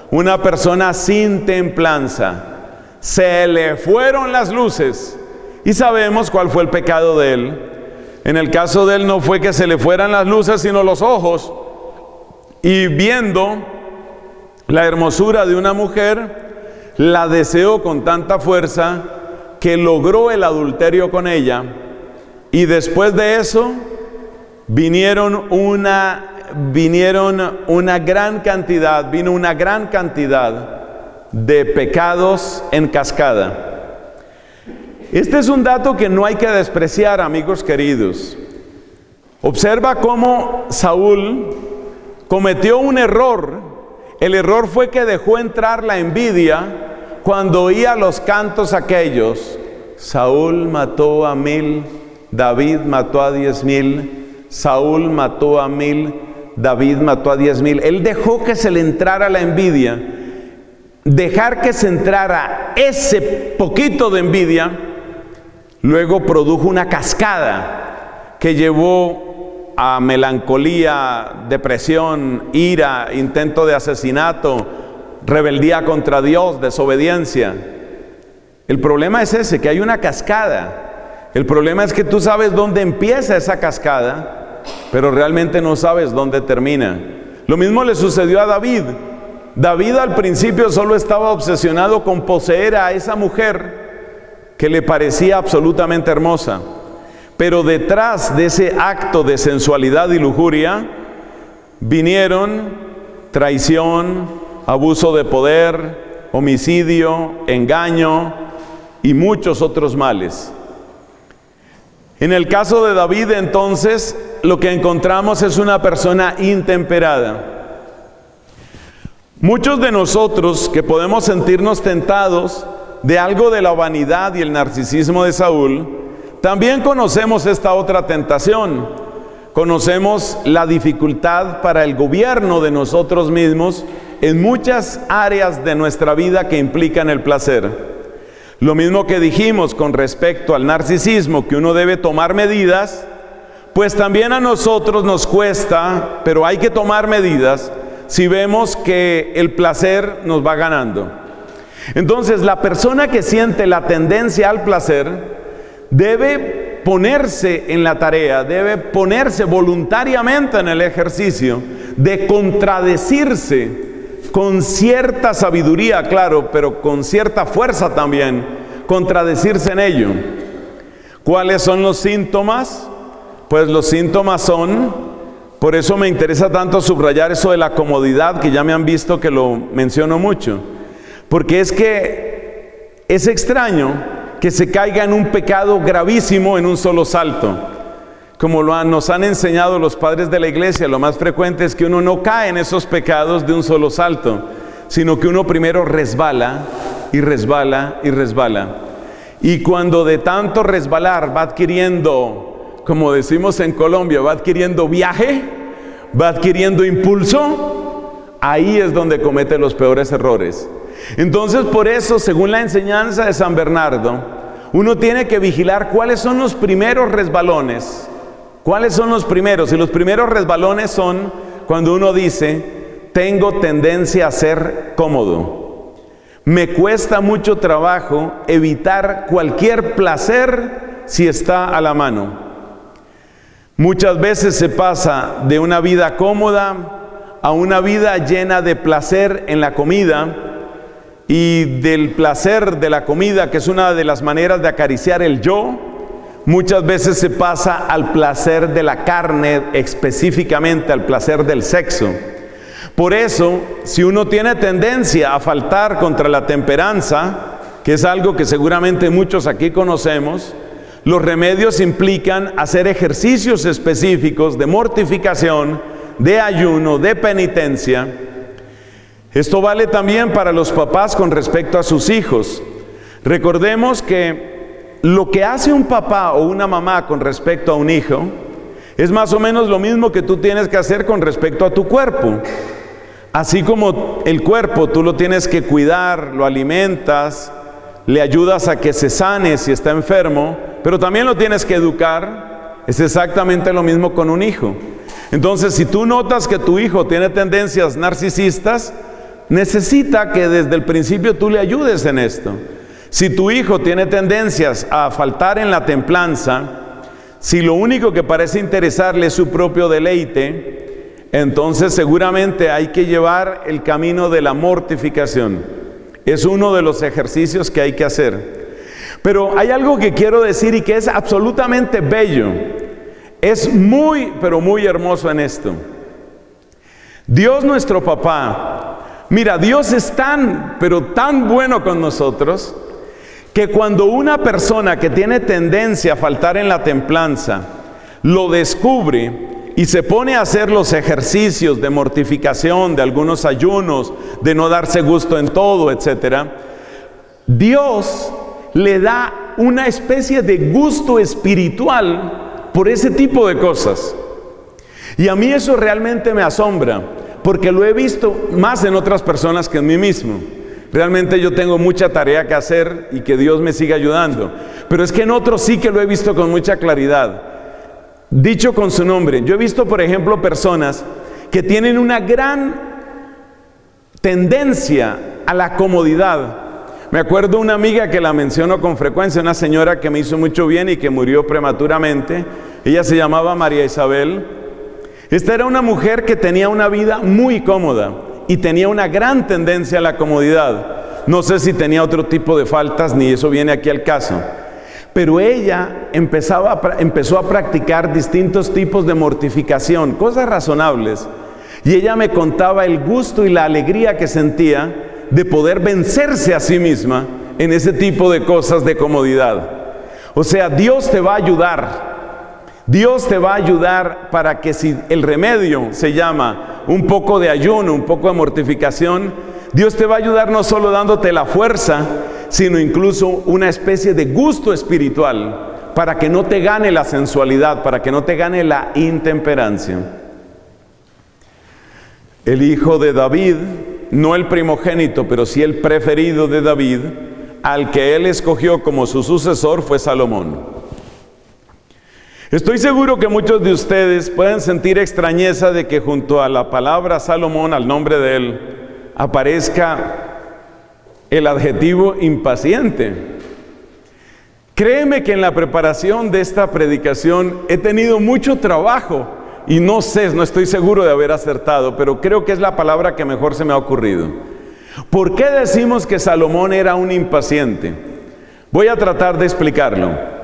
una persona sin templanza. Se le fueron las luces y sabemos cuál fue el pecado de él. En el caso de él no fue que se le fueran las luces, sino los ojos. Y viendo la hermosura de una mujer, la deseó con tanta fuerza que logró el adulterio con ella. Y después de eso vinieron una, vinieron una gran cantidad, vino una gran cantidad de pecados en cascada. Este es un dato que no hay que despreciar, amigos queridos. Observa cómo Saúl cometió un error. El error fue que dejó entrar la envidia cuando oía los cantos aquellos. Saúl mató a mil, David mató a diez mil, Saúl mató a mil, David mató a diez mil. Él dejó que se le entrara la envidia. Dejar que se entrara ese poquito de envidia, luego produjo una cascada que llevó a melancolía, depresión, ira, intento de asesinato, rebeldía contra Dios, desobediencia. El problema es ese, que hay una cascada. El problema es que tú sabes dónde empieza esa cascada, pero realmente no sabes dónde termina. Lo mismo le sucedió a David. David al principio solo estaba obsesionado con poseer a esa mujer que le parecía absolutamente hermosa. Pero detrás de ese acto de sensualidad y lujuria vinieron traición, abuso de poder, homicidio, engaño y muchos otros males. En el caso de David, entonces, lo que encontramos es una persona intemperada. Muchos de nosotros que podemos sentirnos tentados de algo de la vanidad y el narcisismo de Saúl, también conocemos esta otra tentación. Conocemos la dificultad para el gobierno de nosotros mismos en muchas áreas de nuestra vida que implican el placer. Lo mismo que dijimos con respecto al narcisismo, que uno debe tomar medidas, pues también a nosotros nos cuesta, pero hay que tomar medidas si vemos que el placer nos va ganando. Entonces, la persona que siente la tendencia al placer debe ponerse en la tarea, debe ponerse voluntariamente en el ejercicio de contradecirse con cierta sabiduría, claro, pero con cierta fuerza también, contradecirse en ello. ¿Cuáles son los síntomas? Pues los síntomas son, por eso me interesa tanto subrayar eso de la comodidad, que ya me han visto que lo menciono mucho, porque es que es extraño que se caiga en un pecado gravísimo en un solo salto. Como lo han, nos han enseñado los padres de la iglesia, lo más frecuente es que uno no cae en esos pecados de un solo salto, sino que uno primero resbala y resbala y resbala. Y cuando de tanto resbalar va adquiriendo, como decimos en Colombia, va adquiriendo viaje, va adquiriendo impulso, ahí es donde comete los peores errores. Entonces, por eso, según la enseñanza de San Bernardo, uno tiene que vigilar cuáles son los primeros resbalones. ¿Cuáles son los primeros? Y los primeros resbalones son cuando uno dice, tengo tendencia a ser cómodo. Me cuesta mucho trabajo evitar cualquier placer si está a la mano. Muchas veces se pasa de una vida cómoda a una vida llena de placer en la comida, y del placer de la comida, que es una de las maneras de acariciar el yo, muchas veces se pasa al placer de la carne, específicamente al placer del sexo. Por eso, si uno tiene tendencia a faltar contra la temperanza, que es algo que seguramente muchos aquí conocemos, los remedios implican hacer ejercicios específicos de mortificación, de ayuno, de penitencia. Esto vale también para los papás con respecto a sus hijos. Recordemos que lo que hace un papá o una mamá con respecto a un hijo es más o menos lo mismo que tú tienes que hacer con respecto a tu cuerpo. Así como el cuerpo tú lo tienes que cuidar, lo alimentas, le ayudas a que se sane si está enfermo, pero también lo tienes que educar. Es exactamente lo mismo con un hijo. Entonces, si tú notas que tu hijo tiene tendencias narcisistas, necesita que desde el principio tú le ayudes en esto. Si tu hijo tiene tendencias a faltar en la templanza, si lo único que parece interesarle es su propio deleite, entonces seguramente hay que llevar el camino de la mortificación. Es uno de los ejercicios que hay que hacer. Pero hay algo que quiero decir y que es absolutamente bello. Es muy, pero muy hermoso en esto. Dios nuestro papá, mira, Dios es tan, pero tan bueno con nosotros, que cuando una persona que tiene tendencia a faltar en la templanza, lo descubre y se pone a hacer los ejercicios de mortificación, de algunos ayunos, de no darse gusto en todo, etcétera, Dios le da una especie de gusto espiritual por ese tipo de cosas. Y a mí eso realmente me asombra, porque lo he visto más en otras personas que en mí mismo. Realmente yo tengo mucha tarea que hacer y que Dios me siga ayudando. Pero es que en otros sí que lo he visto con mucha claridad. Dicho con su nombre, yo he visto, por ejemplo, personas que tienen una gran tendencia a la comodidad. Me acuerdo una amiga que la menciono con frecuencia, una señora que me hizo mucho bien y que murió prematuramente. Ella se llamaba María Isabel. Esta era una mujer que tenía una vida muy cómoda y tenía una gran tendencia a la comodidad. No sé si tenía otro tipo de faltas, ni eso viene aquí al caso. Pero ella empezaba a, empezó a practicar distintos tipos de mortificación, cosas razonables. Y ella me contaba el gusto y la alegría que sentía de poder vencerse a sí misma en ese tipo de cosas de comodidad. O sea, Dios te va a ayudar. Dios te va a ayudar para que, si el remedio se llama un poco de ayuno, un poco de mortificación, Dios te va a ayudar no solo dándote la fuerza, sino incluso una especie de gusto espiritual para que no te gane la sensualidad, para que no te gane la intemperancia. El hijo de David, no el primogénito, pero sí el preferido de David, al que él escogió como su sucesor, fue Salomón. Estoy seguro que muchos de ustedes pueden sentir extrañeza de que junto a la palabra Salomón, al nombre de él, aparezca el adjetivo impaciente. Créeme que en la preparación de esta predicación he tenido mucho trabajo y no sé, no estoy seguro de haber acertado, pero creo que es la palabra que mejor se me ha ocurrido. ¿Por qué decimos que Salomón era un impaciente? Voy a tratar de explicarlo.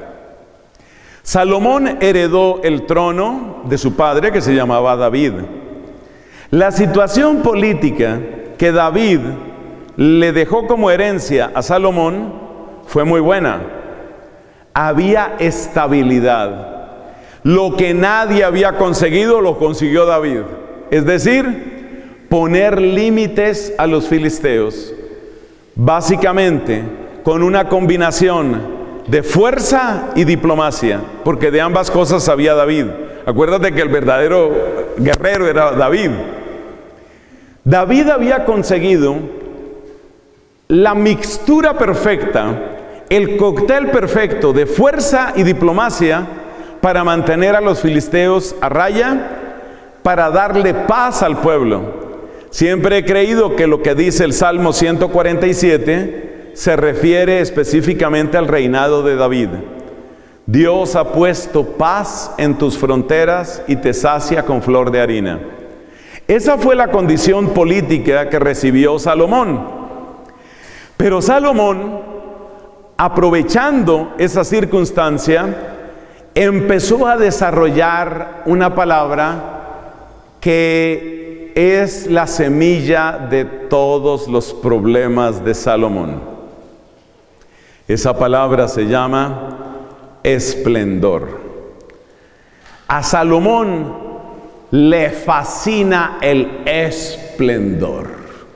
Salomón heredó el trono de su padre, que se llamaba David. La situación política que David le dejó como herencia a Salomón fue muy buena. Había estabilidad. Lo que nadie había conseguido, lo consiguió David. Es decir, poner límites a los filisteos. Básicamente, con una combinación de fuerza y diplomacia, porque de ambas cosas sabía David. Acuérdate que el verdadero guerrero era David. David había conseguido la mixtura perfecta, el cóctel perfecto de fuerza y diplomacia para mantener a los filisteos a raya, para darle paz al pueblo. Siempre he creído que lo que dice el Salmo ciento cuarenta y siete se refiere específicamente al reinado de David. Dios ha puesto paz en tus fronteras y te sacia con flor de harina. Esa fue la condición política que recibió Salomón. Pero Salomón, aprovechando esa circunstancia, empezó a desarrollar una palabra que es la semilla de todos los problemas de Salomón. Esa palabra se llama esplendor. A Salomón le fascina el esplendor.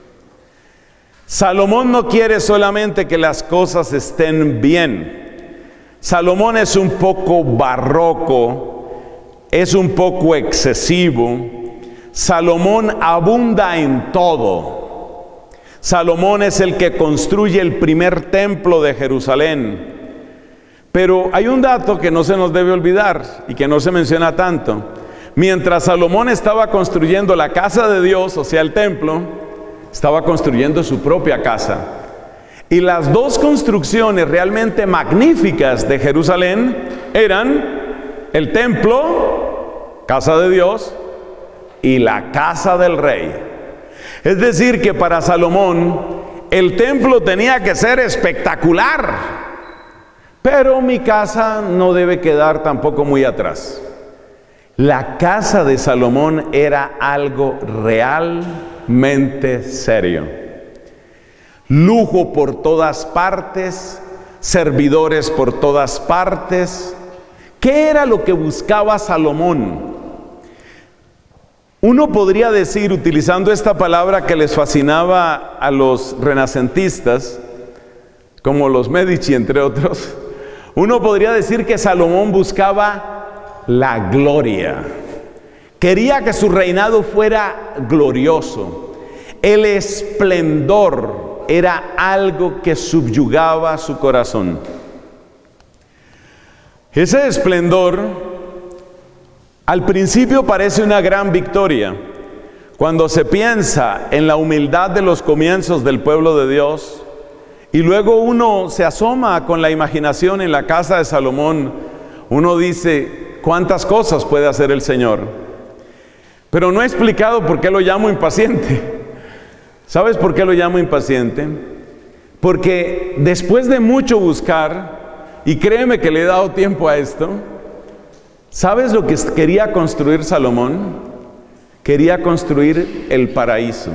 Salomón no quiere solamente que las cosas estén bien. Salomón es un poco barroco, es un poco excesivo. Salomón abunda en todo. Salomón es el que construye el primer templo de Jerusalén. Pero hay un dato que no se nos debe olvidar y que no se menciona tanto. Mientras Salomón estaba construyendo la casa de Dios, o sea el templo, estaba construyendo su propia casa. Y las dos construcciones realmente magníficas de Jerusalén eran el templo, casa de Dios, y la casa del rey. Es decir, que para Salomón el templo tenía que ser espectacular, pero mi casa no debe quedar tampoco muy atrás. La casa de Salomón era algo realmente serio. Lujo por todas partes, servidores por todas partes. ¿Qué era lo que buscaba Salomón? Uno podría decir, utilizando esta palabra que les fascinaba a los renacentistas, como los Medici entre otros, uno podría decir que Salomón buscaba la gloria. Quería que su reinado fuera glorioso. El esplendor era algo que subyugaba su corazón. Ese esplendor al principio parece una gran victoria. Cuando se piensa en la humildad de los comienzos del pueblo de Dios, y luego uno se asoma con la imaginación en la casa de Salomón, uno dice, ¿cuántas cosas puede hacer el Señor? Pero no he explicado por qué lo llamo impaciente. ¿Sabes por qué lo llamo impaciente? Porque después de mucho buscar, y créeme que le he dado tiempo a esto, ¿sabes lo que quería construir Salomón? Quería construir el paraíso.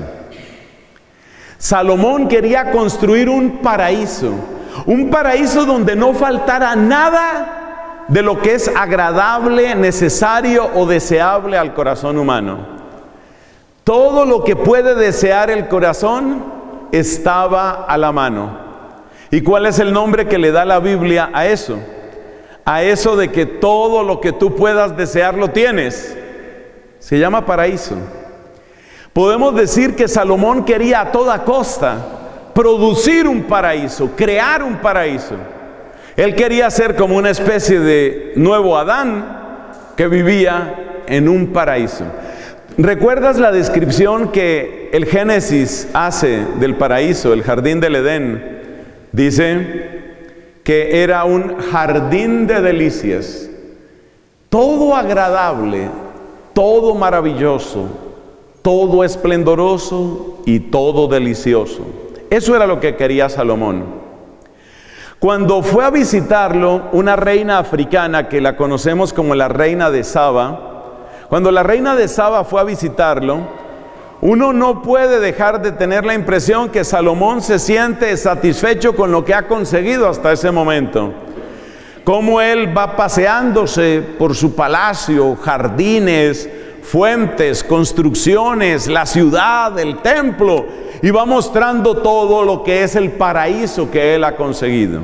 Salomón quería construir un paraíso, un paraíso donde no faltara nada de lo que es agradable, necesario o deseable al corazón humano. Todo lo que puede desear el corazón estaba a la mano. ¿Y cuál es el nombre que le da la Biblia a eso? A eso de que todo lo que tú puedas desear lo tienes. Se llama paraíso. Podemos decir que Salomón quería a toda costa producir un paraíso, crear un paraíso. Él quería ser como una especie de nuevo Adán que vivía en un paraíso. ¿Recuerdas la descripción que el Génesis hace del paraíso, el jardín del Edén? Dice que era un jardín de delicias, todo agradable, todo maravilloso, todo esplendoroso y todo delicioso. Eso era lo que quería Salomón. Cuando fue a visitarlo una reina africana que la conocemos como la reina de Saba, cuando la reina de Saba fue a visitarlo, uno no puede dejar de tener la impresión que Salomón se siente satisfecho con lo que ha conseguido hasta ese momento. Cómo él va paseándose por su palacio, jardines, fuentes, construcciones, la ciudad, el templo, y va mostrando todo lo que es el paraíso que él ha conseguido.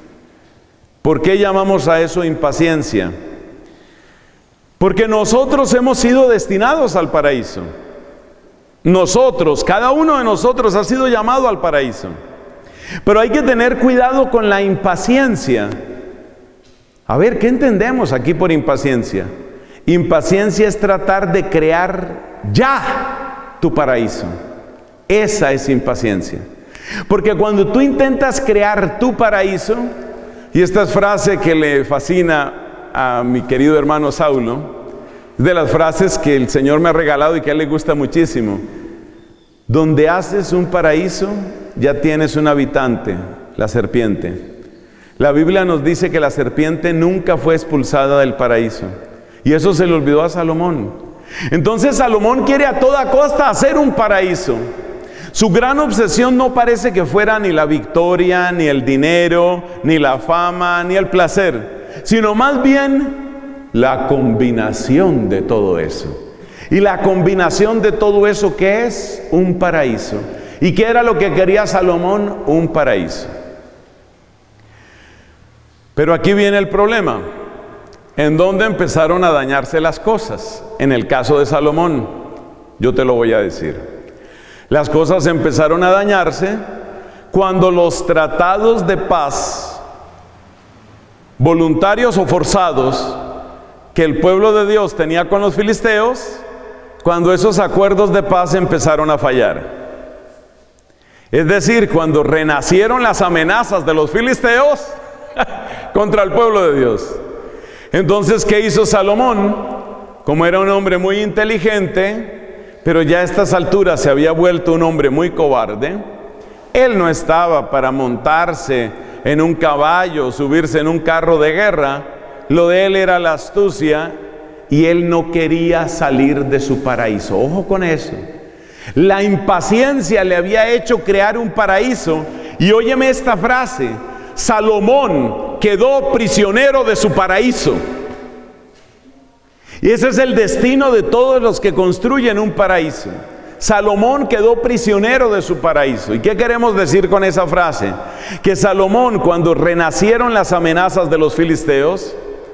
¿Por qué llamamos a eso impaciencia? Porque nosotros hemos sido destinados al paraíso. Nosotros, cada uno de nosotros ha sido llamado al paraíso. Pero hay que tener cuidado con la impaciencia. A ver, ¿qué entendemos aquí por impaciencia? Impaciencia es tratar de crear ya tu paraíso. Esa es impaciencia. Porque cuando tú intentas crear tu paraíso, y esta es frase que le fascina a mi querido hermano Saulo, es de las frases que el Señor me ha regalado y que a él le gusta muchísimo. Donde haces un paraíso, ya tienes un habitante, la serpiente. La Biblia nos dice que la serpiente nunca fue expulsada del paraíso. Y eso se le olvidó a Salomón. Entonces Salomón quiere a toda costa hacer un paraíso. Su gran obsesión no parece que fuera ni la victoria, ni el dinero, ni la fama, ni el placer, sino más bien la combinación de todo eso. Y la combinación de todo eso, ¿qué es? Un paraíso. ¿Y qué era lo que quería Salomón? Un paraíso. Pero aquí viene el problema. ¿En dónde empezaron a dañarse las cosas? En el caso de Salomón, yo te lo voy a decir. Las cosas empezaron a dañarse cuando los tratados de paz, voluntarios o forzados, que el pueblo de Dios tenía con los filisteos, cuando esos acuerdos de paz empezaron a fallar. Es decir, cuando renacieron las amenazas de los filisteos contra el pueblo de Dios. Entonces, ¿qué hizo Salomón? Como era un hombre muy inteligente, pero ya a estas alturas se había vuelto un hombre muy cobarde, él no estaba para montarse en un caballo, subirse en un carro de guerra. Lo de él era la astucia y él no quería salir de su paraíso. Ojo con eso. La impaciencia le había hecho crear un paraíso. Y óyeme esta frase: Salomón quedó prisionero de su paraíso. Y ese es el destino de todos los que construyen un paraíso. Salomón quedó prisionero de su paraíso. ¿Y qué queremos decir con esa frase? Que Salomón, cuando renacieron las amenazas de los filisteos,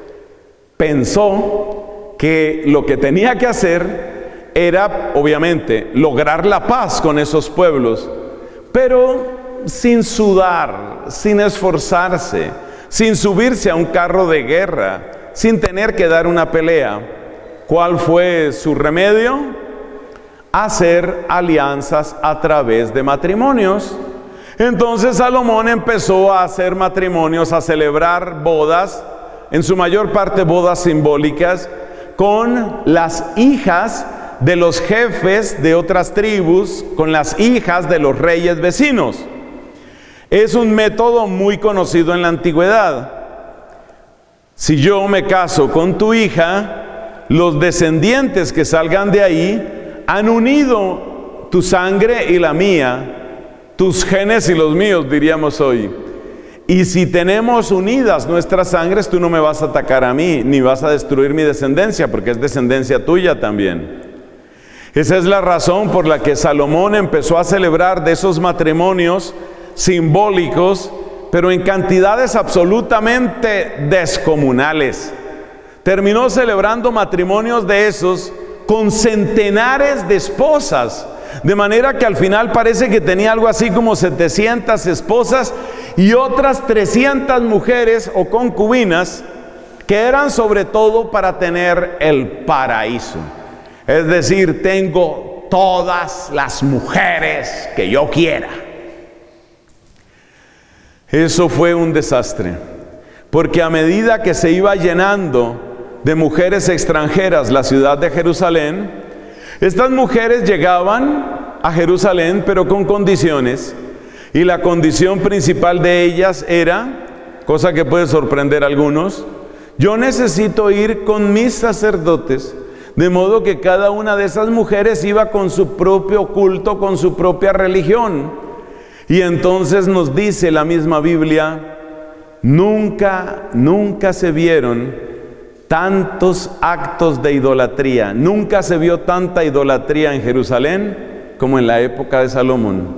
pensó que lo que tenía que hacer era, obviamente, lograr la paz con esos pueblos, pero sin sudar, sin esforzarse, sin subirse a un carro de guerra, sin tener que dar una pelea. ¿Cuál fue su remedio? Hacer alianzas a través de matrimonios. Entonces Salomón empezó a hacer matrimonios, a celebrar bodas, en su mayor parte bodas simbólicas, con las hijas de los jefes de otras tribus, con las hijas de los reyes vecinos. Es un método muy conocido en la antigüedad. Si yo me caso con tu hija, los descendientes que salgan de ahí han unido tu sangre y la mía, tus genes y los míos, diríamos hoy. Y si tenemos unidas nuestras sangres, tú no me vas a atacar a mí, ni vas a destruir mi descendencia, porque es descendencia tuya también. Esa es la razón por la que Salomón empezó a celebrar de esos matrimonios simbólicos, pero en cantidades absolutamente descomunales. Terminó celebrando matrimonios de esos con centenares de esposas, de manera que al final parece que tenía algo así como setecientas esposas y otras trescientas mujeres o concubinas, que eran sobre todo para tener el paraíso. Es decir, tengo todas las mujeres que yo quiera. Eso fue un desastre, porque a medida que se iba llenando de mujeres extranjeras la ciudad de Jerusalén, estas mujeres llegaban a Jerusalén, pero con condiciones, y la condición principal de ellas era, cosa que puede sorprender a algunos: yo necesito ir con mis sacerdotes, de modo que cada una de esas mujeres iba con su propio culto, con su propia religión. Y entonces nos dice la misma Biblia, nunca, nunca se vieron tantos actos de idolatría, nunca se vio tanta idolatría en Jerusalén como en la época de Salomón.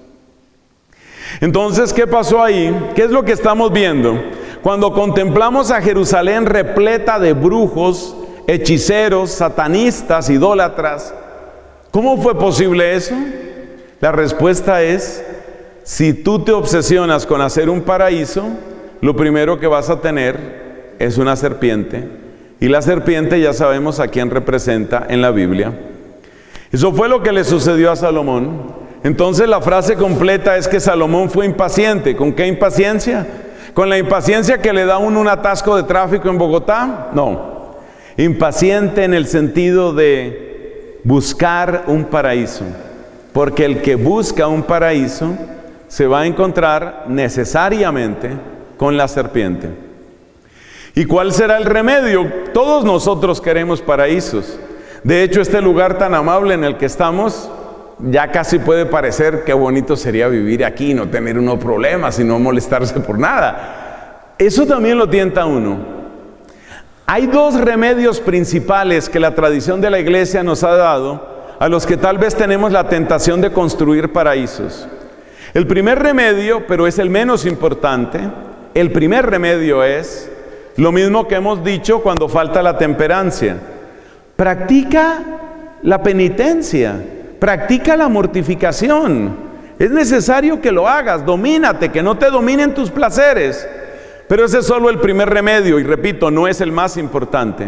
Entonces, ¿qué pasó ahí? ¿Qué es lo que estamos viendo? Cuando contemplamos a Jerusalén repleta de brujos, hechiceros, satanistas, idólatras, ¿cómo fue posible eso? La respuesta es: si tú te obsesionas con hacer un paraíso, lo primero que vas a tener es una serpiente, y la serpiente ya sabemos a quién representa en la Biblia. Eso fue lo que le sucedió a Salomón. Entonces la frase completa es que Salomón fue impaciente. ¿Con qué impaciencia? ¿Con la impaciencia que le da uno un atasco de tráfico en Bogotá? No. Impaciente en el sentido de buscar un paraíso, porque el que busca un paraíso se va a encontrar necesariamente con la serpiente. ¿Y cuál será el remedio? Todos nosotros queremos paraísos. De hecho, este lugar tan amable en el que estamos, ya casi puede parecer qué bonito sería vivir aquí, no tener unos problemas y no molestarse por nada. Eso también lo tienta a uno. Hay dos remedios principales que la tradición de la iglesia nos ha dado a los que tal vez tenemos la tentación de construir paraísos. El primer remedio, pero es el menos importante, el primer remedio es lo mismo que hemos dicho cuando falta la temperancia. Practica la penitencia, practica la mortificación. Es necesario que lo hagas, domínate, que no te dominen tus placeres. Pero ese es solo el primer remedio, y repito, no es el más importante.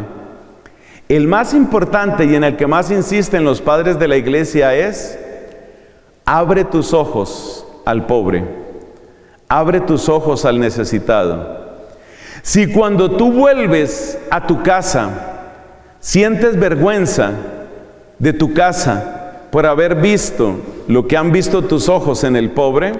El más importante y en el que más insisten los padres de la iglesia es: abre tus ojos al pobre, abre tus ojos al necesitado. Si cuando tú vuelves a tu casa, sientes vergüenza de tu casa por haber visto lo que han visto tus ojos en el pobre,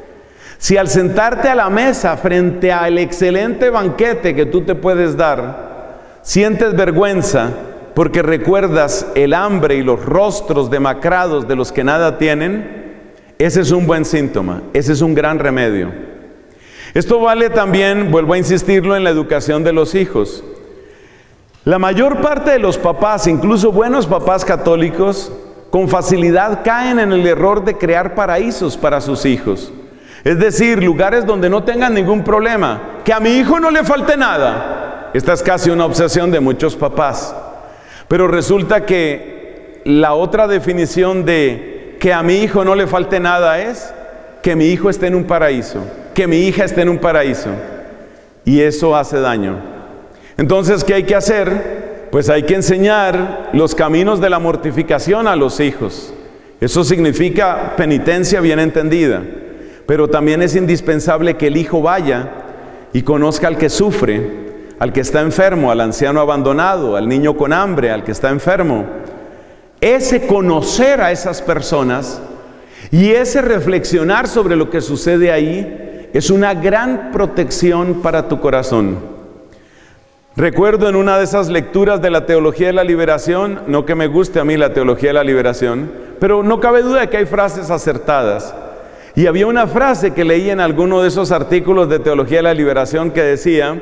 si al sentarte a la mesa frente al excelente banquete que tú te puedes dar, sientes vergüenza porque recuerdas el hambre y los rostros demacrados de los que nada tienen, ese es un buen síntoma, ese es un gran remedio. Esto vale también, vuelvo a insistirlo, en la educación de los hijos. La mayor parte de los papás, incluso buenos papás católicos, con facilidad caen en el error de crear paraísos para sus hijos. Es decir, lugares donde no tengan ningún problema, que a mi hijo no le falte nada. Esta es casi una obsesión de muchos papás. Pero resulta que la otra definición de que a mi hijo no le falte nada es que mi hijo esté en un paraíso, que mi hija esté en un paraíso. Y eso hace daño. Entonces, ¿qué hay que hacer? Pues hay que enseñar los caminos de la mortificación a los hijos. Eso significa penitencia bien entendida. Pero también es indispensable que el hijo vaya y conozca al que sufre, al que está enfermo, al anciano abandonado, al niño con hambre, al que está enfermo. Ese conocer a esas personas y ese reflexionar sobre lo que sucede ahí es una gran protección para tu corazón. Recuerdo en una de esas lecturas de la teología de la liberación, no que me guste a mí la teología de la liberación, pero no cabe duda de que hay frases acertadas. Y había una frase que leí en alguno de esos artículos de teología de la liberación que decía: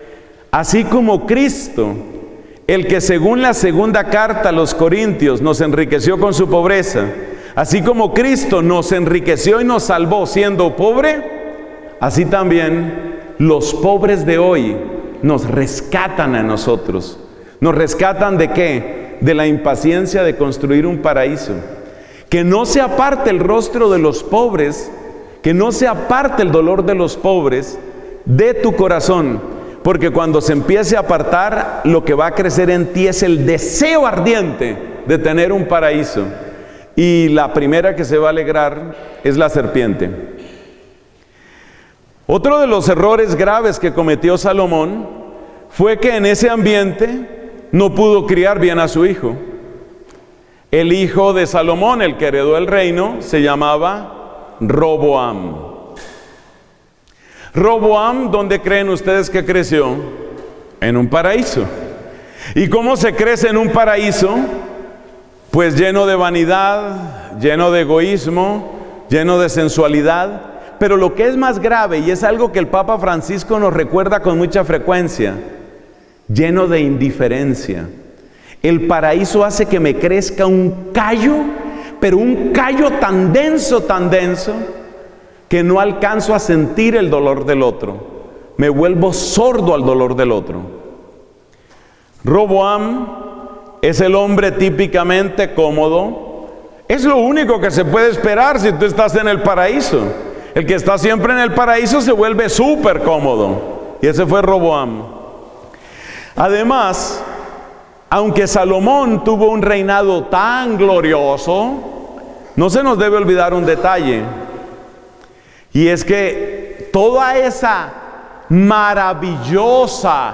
así como Cristo, el que según la segunda carta a los Corintios nos enriqueció con su pobreza, así como Cristo nos enriqueció y nos salvó siendo pobre, así también los pobres de hoy nos rescatan a nosotros. ¿Nos rescatan de qué? De la impaciencia de construir un paraíso. Que no se aparte el rostro de los pobres, que no se aparte el dolor de los pobres de tu corazón, porque cuando se empiece a apartar, lo que va a crecer en ti es el deseo ardiente de tener un paraíso. Y la primera que se va a alegrar es la serpiente. Otro de los errores graves que cometió Salomón fue que en ese ambiente no pudo criar bien a su hijo. El hijo de Salomón, el que heredó el reino, se llamaba Roboam. Roboam, ¿dónde creen ustedes que creció? En un paraíso. ¿Y cómo se crece en un paraíso? Pues lleno de vanidad, lleno de egoísmo, lleno de sensualidad. Pero lo que es más grave, y es algo que el Papa Francisco nos recuerda con mucha frecuencia, lleno de indiferencia. El paraíso hace que me crezca un callo, pero un callo tan denso, tan denso, que no alcanzo a sentir el dolor del otro. Me vuelvo sordo al dolor del otro. Roboam es el hombre típicamente cómodo. Es lo único que se puede esperar si tú estás en el paraíso. El que está siempre en el paraíso se vuelve súper cómodo. Y ese fue Roboam. Además, aunque Salomón tuvo un reinado tan glorioso, no se nos debe olvidar un detalle. Y es que toda esa maravillosa,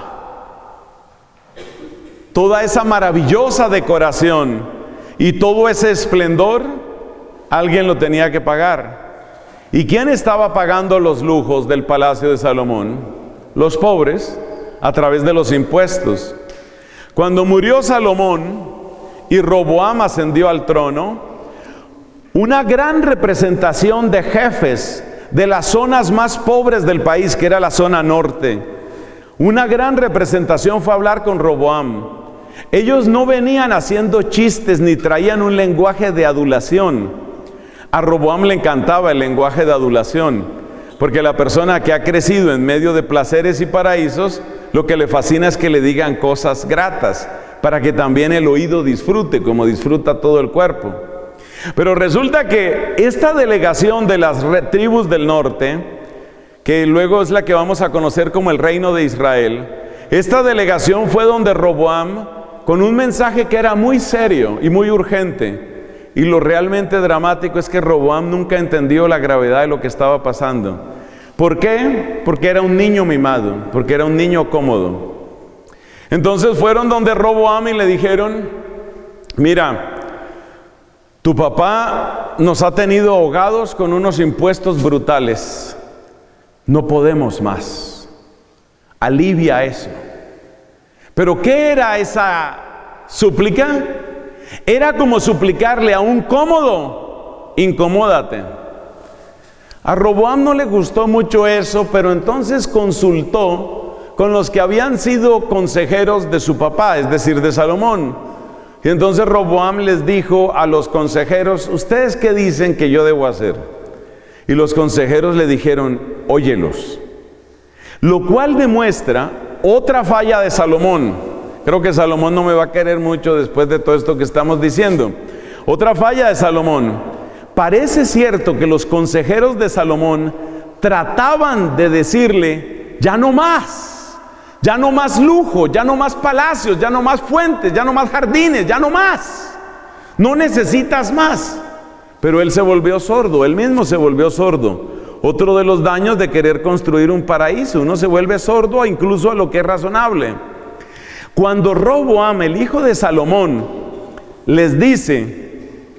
toda esa maravillosa decoración y todo ese esplendor, alguien lo tenía que pagar. ¿Y quién estaba pagando los lujos del palacio de Salomón? Los pobres, a través de los impuestos. Cuando murió Salomón y Roboam ascendió al trono, una gran representación de jefes de las zonas más pobres del país, que era la zona norte, una gran representación fue a hablar con Roboam. Ellos no venían haciendo chistes ni traían un lenguaje de adulación. A Roboam le encantaba el lenguaje de adulación, porque la persona que ha crecido en medio de placeres y paraísos, lo que le fascina es que le digan cosas gratas, para que también el oído disfrute, como disfruta todo el cuerpo. Pero resulta que esta delegación de las tribus del norte, que luego es la que vamos a conocer como el reino de Israel, esta delegación fue donde Roboam, con un mensaje que era muy serio y muy urgente, Y lo realmente dramático es que Roboam nunca entendió la gravedad de lo que estaba pasando. ¿Por qué? Porque era un niño mimado, porque era un niño cómodo. Entonces fueron donde Roboam y le dijeron: mira, tu papá nos ha tenido ahogados con unos impuestos brutales. No podemos más. Alivia eso. ¿Pero qué era esa súplica? Era como suplicarle a un cómodo: incomódate. A Roboam no le gustó mucho eso, pero entonces consultó con los que habían sido consejeros de su papá, es decir, de Salomón. Y entonces Roboam les dijo a los consejeros: ¿ustedes qué dicen que yo debo hacer? Y los consejeros le dijeron: óyelos. Lo cual demuestra otra falla de Salomón. Creo que Salomón no me va a querer mucho después de todo esto que estamos diciendo. Otra falla de Salomón. Parece cierto que los consejeros de Salomón trataban de decirle: ya no más, ya no más lujo, ya no más palacios, ya no más fuentes, ya no más jardines, ya no más. No necesitas más. Pero él se volvió sordo, él mismo se volvió sordo. Otro de los daños de querer construir un paraíso: uno se vuelve sordo incluso a lo que es razonable. Cuando Roboam, el hijo de Salomón, les dice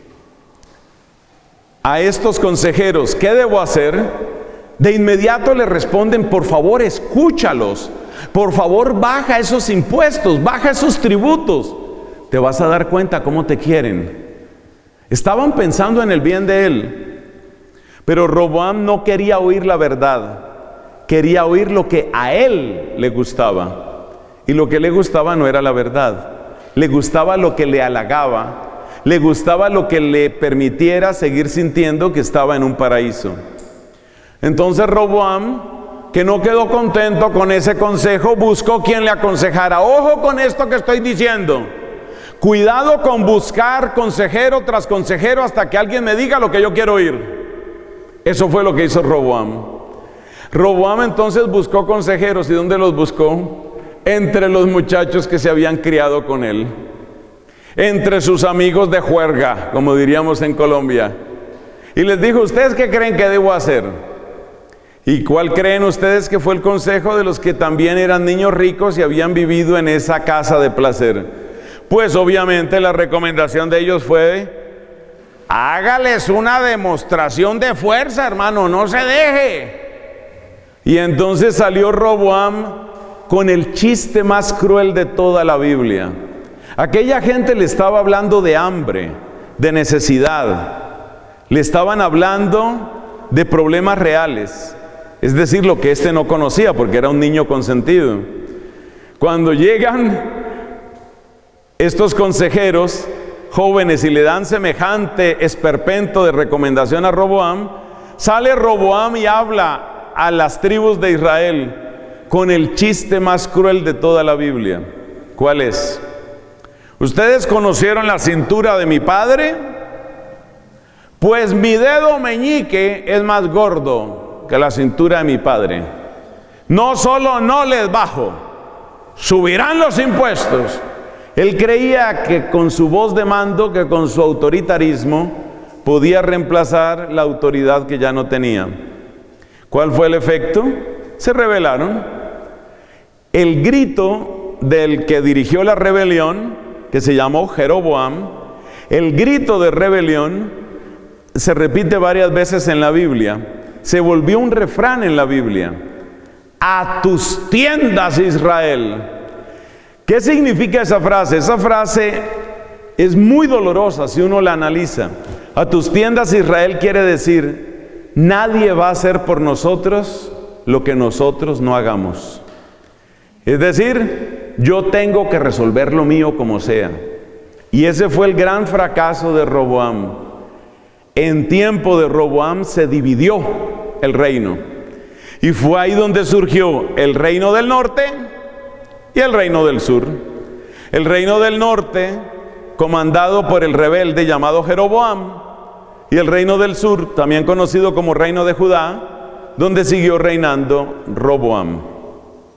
a estos consejeros: ¿qué debo hacer?, de inmediato le responden: por favor, escúchalos. Por favor, baja esos impuestos, baja esos tributos. Te vas a dar cuenta cómo te quieren. Estaban pensando en el bien de él. Pero Roboam no quería oír la verdad. Quería oír lo que a él le gustaba. Y lo que le gustaba no era la verdad. Le gustaba lo que le halagaba. Le gustaba lo que le permitiera seguir sintiendo que estaba en un paraíso. Entonces Roboam, que no quedó contento con ese consejo, buscó quien le aconsejara. Ojo con esto que estoy diciendo. Cuidado con buscar consejero tras consejero hasta que alguien me diga lo que yo quiero oír. Eso fue lo que hizo Roboam. Roboam entonces buscó consejeros. ¿Y dónde los buscó? Entre los muchachos que se habían criado con él. Entre sus amigos de juerga, como diríamos en Colombia. Y les dijo: ¿ustedes qué creen que debo hacer? ¿Y cuál creen ustedes que fue el consejo de los que también eran niños ricos y habían vivido en esa casa de placer? Pues obviamente la recomendación de ellos fue: hágales una demostración de fuerza, hermano, no se deje. Y entonces salió Roboam con el chiste más cruel de toda la Biblia. Aquella gente le estaba hablando de hambre, de necesidad. Le estaban hablando de problemas reales. Es decir, lo que éste no conocía porque era un niño consentido. Cuando llegan estos consejeros jóvenes y le dan semejante esperpento de recomendación a Roboam, sale Roboam y habla a las tribus de Israel con el chiste más cruel de toda la Biblia. ¿Cuál es? ¿Ustedes conocieron la cintura de mi padre? Pues mi dedo meñique es más gordo que la cintura de mi padre. No solo no les bajo, subirán los impuestos. Él creía que con su voz de mando, que con su autoritarismo, podía reemplazar la autoridad que ya no tenía. ¿Cuál fue el efecto? Se rebelaron. El grito del que dirigió la rebelión, que se llamó Jeroboam, el grito de rebelión se repite varias veces en la Biblia. Se volvió un refrán en la Biblia: a tus tiendas, Israel. ¿Qué significa esa frase? Esa frase es muy dolorosa si uno la analiza. A tus tiendas, Israel, quiere decir: nadie va a hacer por nosotros lo que nosotros no hagamos. Es decir, yo tengo que resolver lo mío como sea. Y ese fue el gran fracaso de Roboam. En tiempo de Roboam se dividió el reino. Y fue ahí donde surgió el reino del norte y el reino del sur. El reino del norte, comandado por el rebelde llamado Jeroboam, y el reino del sur, también conocido como reino de Judá, donde siguió reinando Roboam.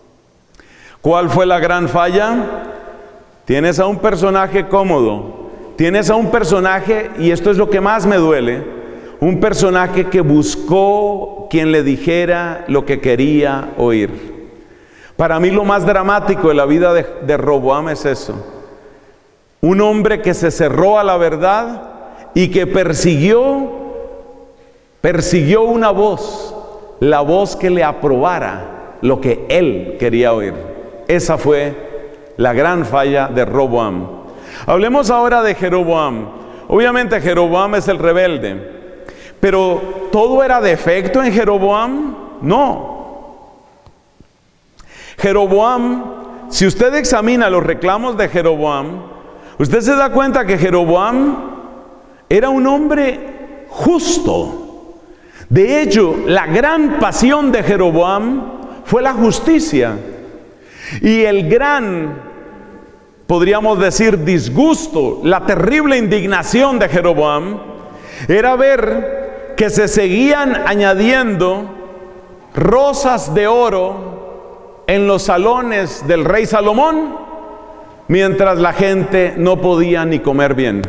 ¿Cuál fue la gran falla? Tienes a un personaje cómodo, tienes a un personaje, y esto es lo que más me duele, un personaje que buscó quien le dijera lo que quería oír. Para mí lo más dramático de la vida de, de Roboam es eso. Un hombre que se cerró a la verdad y que persiguió, persiguió una voz, la voz que le aprobara lo que él quería oír. Esa fue la gran falla de Roboam. Hablemos ahora de Jeroboam. Obviamente Jeroboam es el rebelde, pero ¿todo era defecto en Jeroboam? No. Jeroboam, si usted examina los reclamos de Jeroboam, usted se da cuenta que Jeroboam era un hombre justo. De hecho, la gran pasión de Jeroboam fue la justicia. Y el gran, podríamos decir, disgusto, la terrible indignación de Jeroboam, era ver que se seguían añadiendo rosas de oro en los salones del rey Salomón, mientras la gente no podía ni comer bien.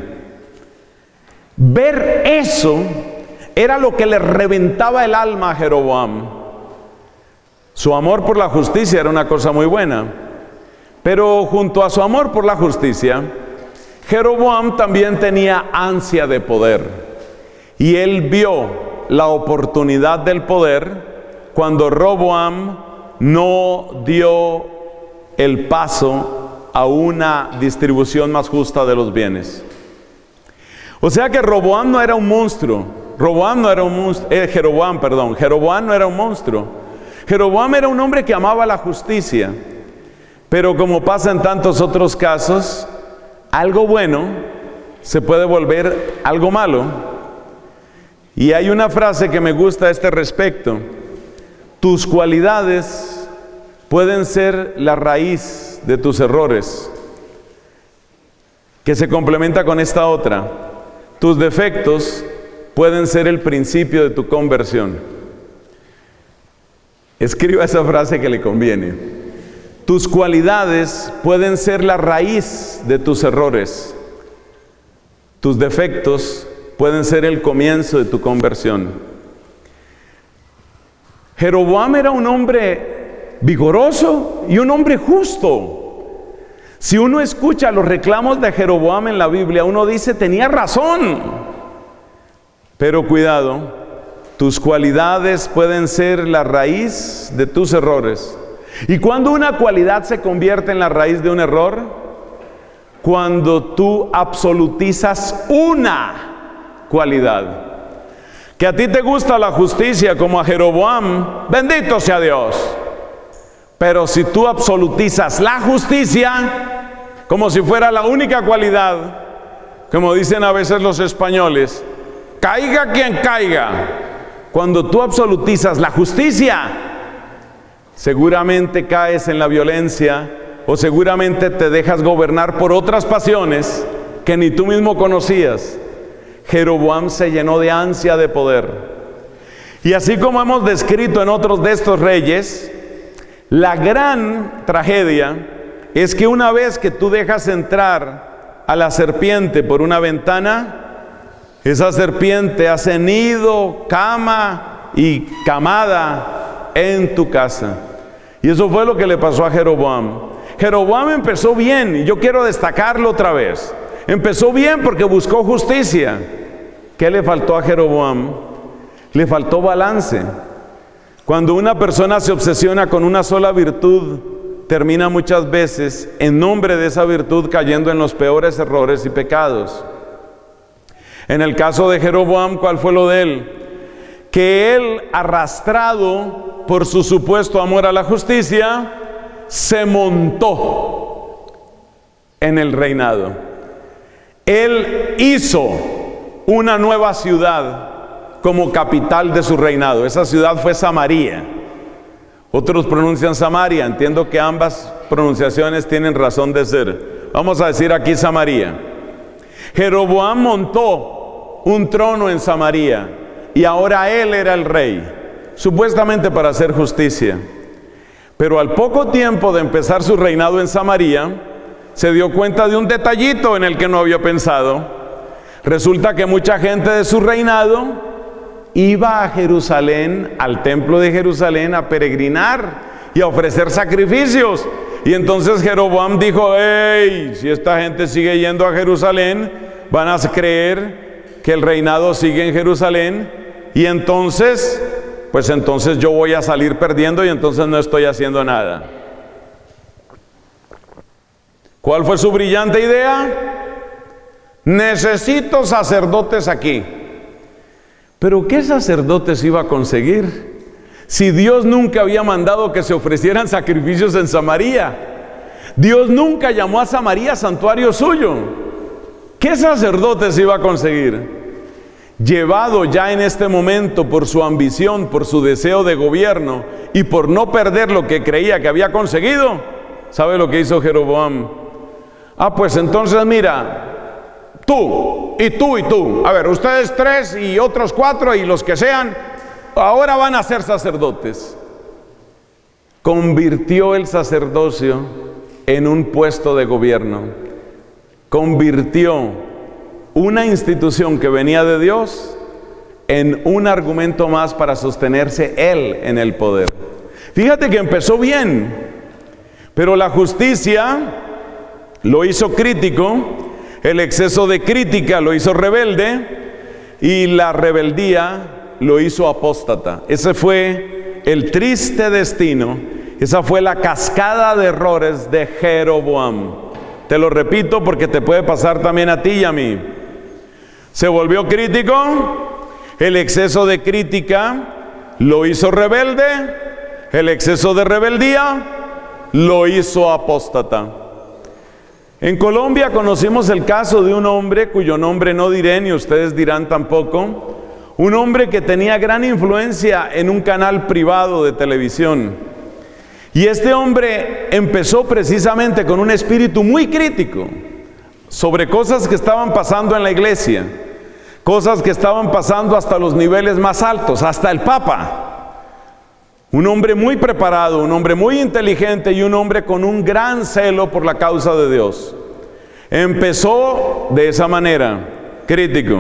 Ver eso era lo que le reventaba el alma a Jeroboam. Su amor por la justicia era una cosa muy buena, pero junto a su amor por la justicia, Jeroboam también tenía ansia de poder. Y él vio la oportunidad del poder cuando Roboam no dio el paso a una distribución más justa de los bienes. O sea que Roboam no era un monstruo. Roboam no era un monstruo. Eh, Jeroboam, perdón. Jeroboam no era un monstruo. Jeroboam era un hombre que amaba la justicia. Pero como pasa en tantos otros casos, algo bueno se puede volver algo malo. Y hay una frase que me gusta a este respecto: tus cualidades pueden ser la raíz de tus errores, que se complementa con esta otra: tus defectos pueden ser el principio de tu conversión. Escriba esa frase que le conviene. Tus cualidades pueden ser la raíz de tus errores. Tus defectos pueden ser el comienzo de tu conversión. Jeroboam era un hombre vigoroso y un hombre justo. Si uno escucha los reclamos de Jeroboam en la Biblia, uno dice, tenía razón. Pero cuidado, tus cualidades pueden ser la raíz de tus errores. ¿Y cuando una cualidad se convierte en la raíz de un error? Cuando tú absolutizas una cualidad. Que a ti te gusta la justicia como a Jeroboam, bendito sea Dios. Pero si tú absolutizas la justicia como si fuera la única cualidad, como dicen a veces los españoles, caiga quien caiga. Cuando tú absolutizas la justicia, seguramente caes en la violencia o seguramente te dejas gobernar por otras pasiones que ni tú mismo conocías. Jeroboam se llenó de ansia de poder. Y así como hemos descrito en otros de estos reyes, la gran tragedia es que una vez que tú dejas entrar a la serpiente por una ventana, esa serpiente hace nido, cama y camada en tu casa. Y eso fue lo que le pasó a Jeroboam. Jeroboam empezó bien, y yo quiero destacarlo otra vez. Empezó bien porque buscó justicia. ¿Qué le faltó a Jeroboam? Le faltó balance. Cuando una persona se obsesiona con una sola virtud, termina muchas veces en nombre de esa virtud cayendo en los peores errores y pecados. En el caso de Jeroboam, ¿cuál fue lo de él? Que él, arrastrado por su supuesto amor a la justicia, se montó en el reinado. Él hizo una nueva ciudad como capital de su reinado. Esa ciudad fue Samaria. Otros pronuncian Samaria. Entiendo que ambas pronunciaciones tienen razón de ser. Vamos a decir aquí Samaria. Jeroboam montó un trono en Samaria y ahora él era el rey, supuestamente para hacer justicia. Pero al poco tiempo de empezar su reinado en Samaria, se dio cuenta de un detallito en el que no había pensado. Resulta que mucha gente de su reinado iba a Jerusalén, al templo de Jerusalén, a peregrinar y a ofrecer sacrificios. Y entonces Jeroboam dijo: hey, si esta gente sigue yendo a Jerusalén, van a creer que el reinado sigue en Jerusalén, y entonces, pues entonces yo voy a salir perdiendo y entonces no estoy haciendo nada. ¿Cuál fue su brillante idea? Necesito sacerdotes aquí. ¿Pero qué sacerdotes iba a conseguir? Si Dios nunca había mandado que se ofrecieran sacrificios en Samaria. Dios nunca llamó a Samaria santuario suyo. ¿Qué sacerdotes iba a conseguir? Llevado ya en este momento por su ambición, por su deseo de gobierno y por no perder lo que creía que había conseguido, ¿sabe lo que hizo Jeroboam? Ah, pues entonces mira, tú y tú y tú, a ver, ustedes tres y otros cuatro y los que sean, ahora van a ser sacerdotes. Convirtió el sacerdocio en un puesto de gobierno. Convirtió una institución que venía de Dios en un argumento más para sostenerse él en el poder. Fíjate que empezó bien, pero la justicia lo hizo crítico, el exceso de crítica lo hizo rebelde y la rebeldía lo hizo apóstata. Ese fue el triste destino, esa fue la cascada de errores de Jeroboam. Te lo repito porque te puede pasar también a ti y a mí. Se volvió crítico, el exceso de crítica lo hizo rebelde, el exceso de rebeldía lo hizo apóstata. En Colombia conocimos el caso de un hombre cuyo nombre no diré ni ustedes dirán tampoco, un hombre que tenía gran influencia en un canal privado de televisión. Y este hombre empezó precisamente con un espíritu muy crítico sobre cosas que estaban pasando en la iglesia, cosas que estaban pasando hasta los niveles más altos, hasta el Papa. Un hombre muy preparado, un hombre muy inteligente y un hombre con un gran celo por la causa de Dios. Empezó de esa manera, crítico.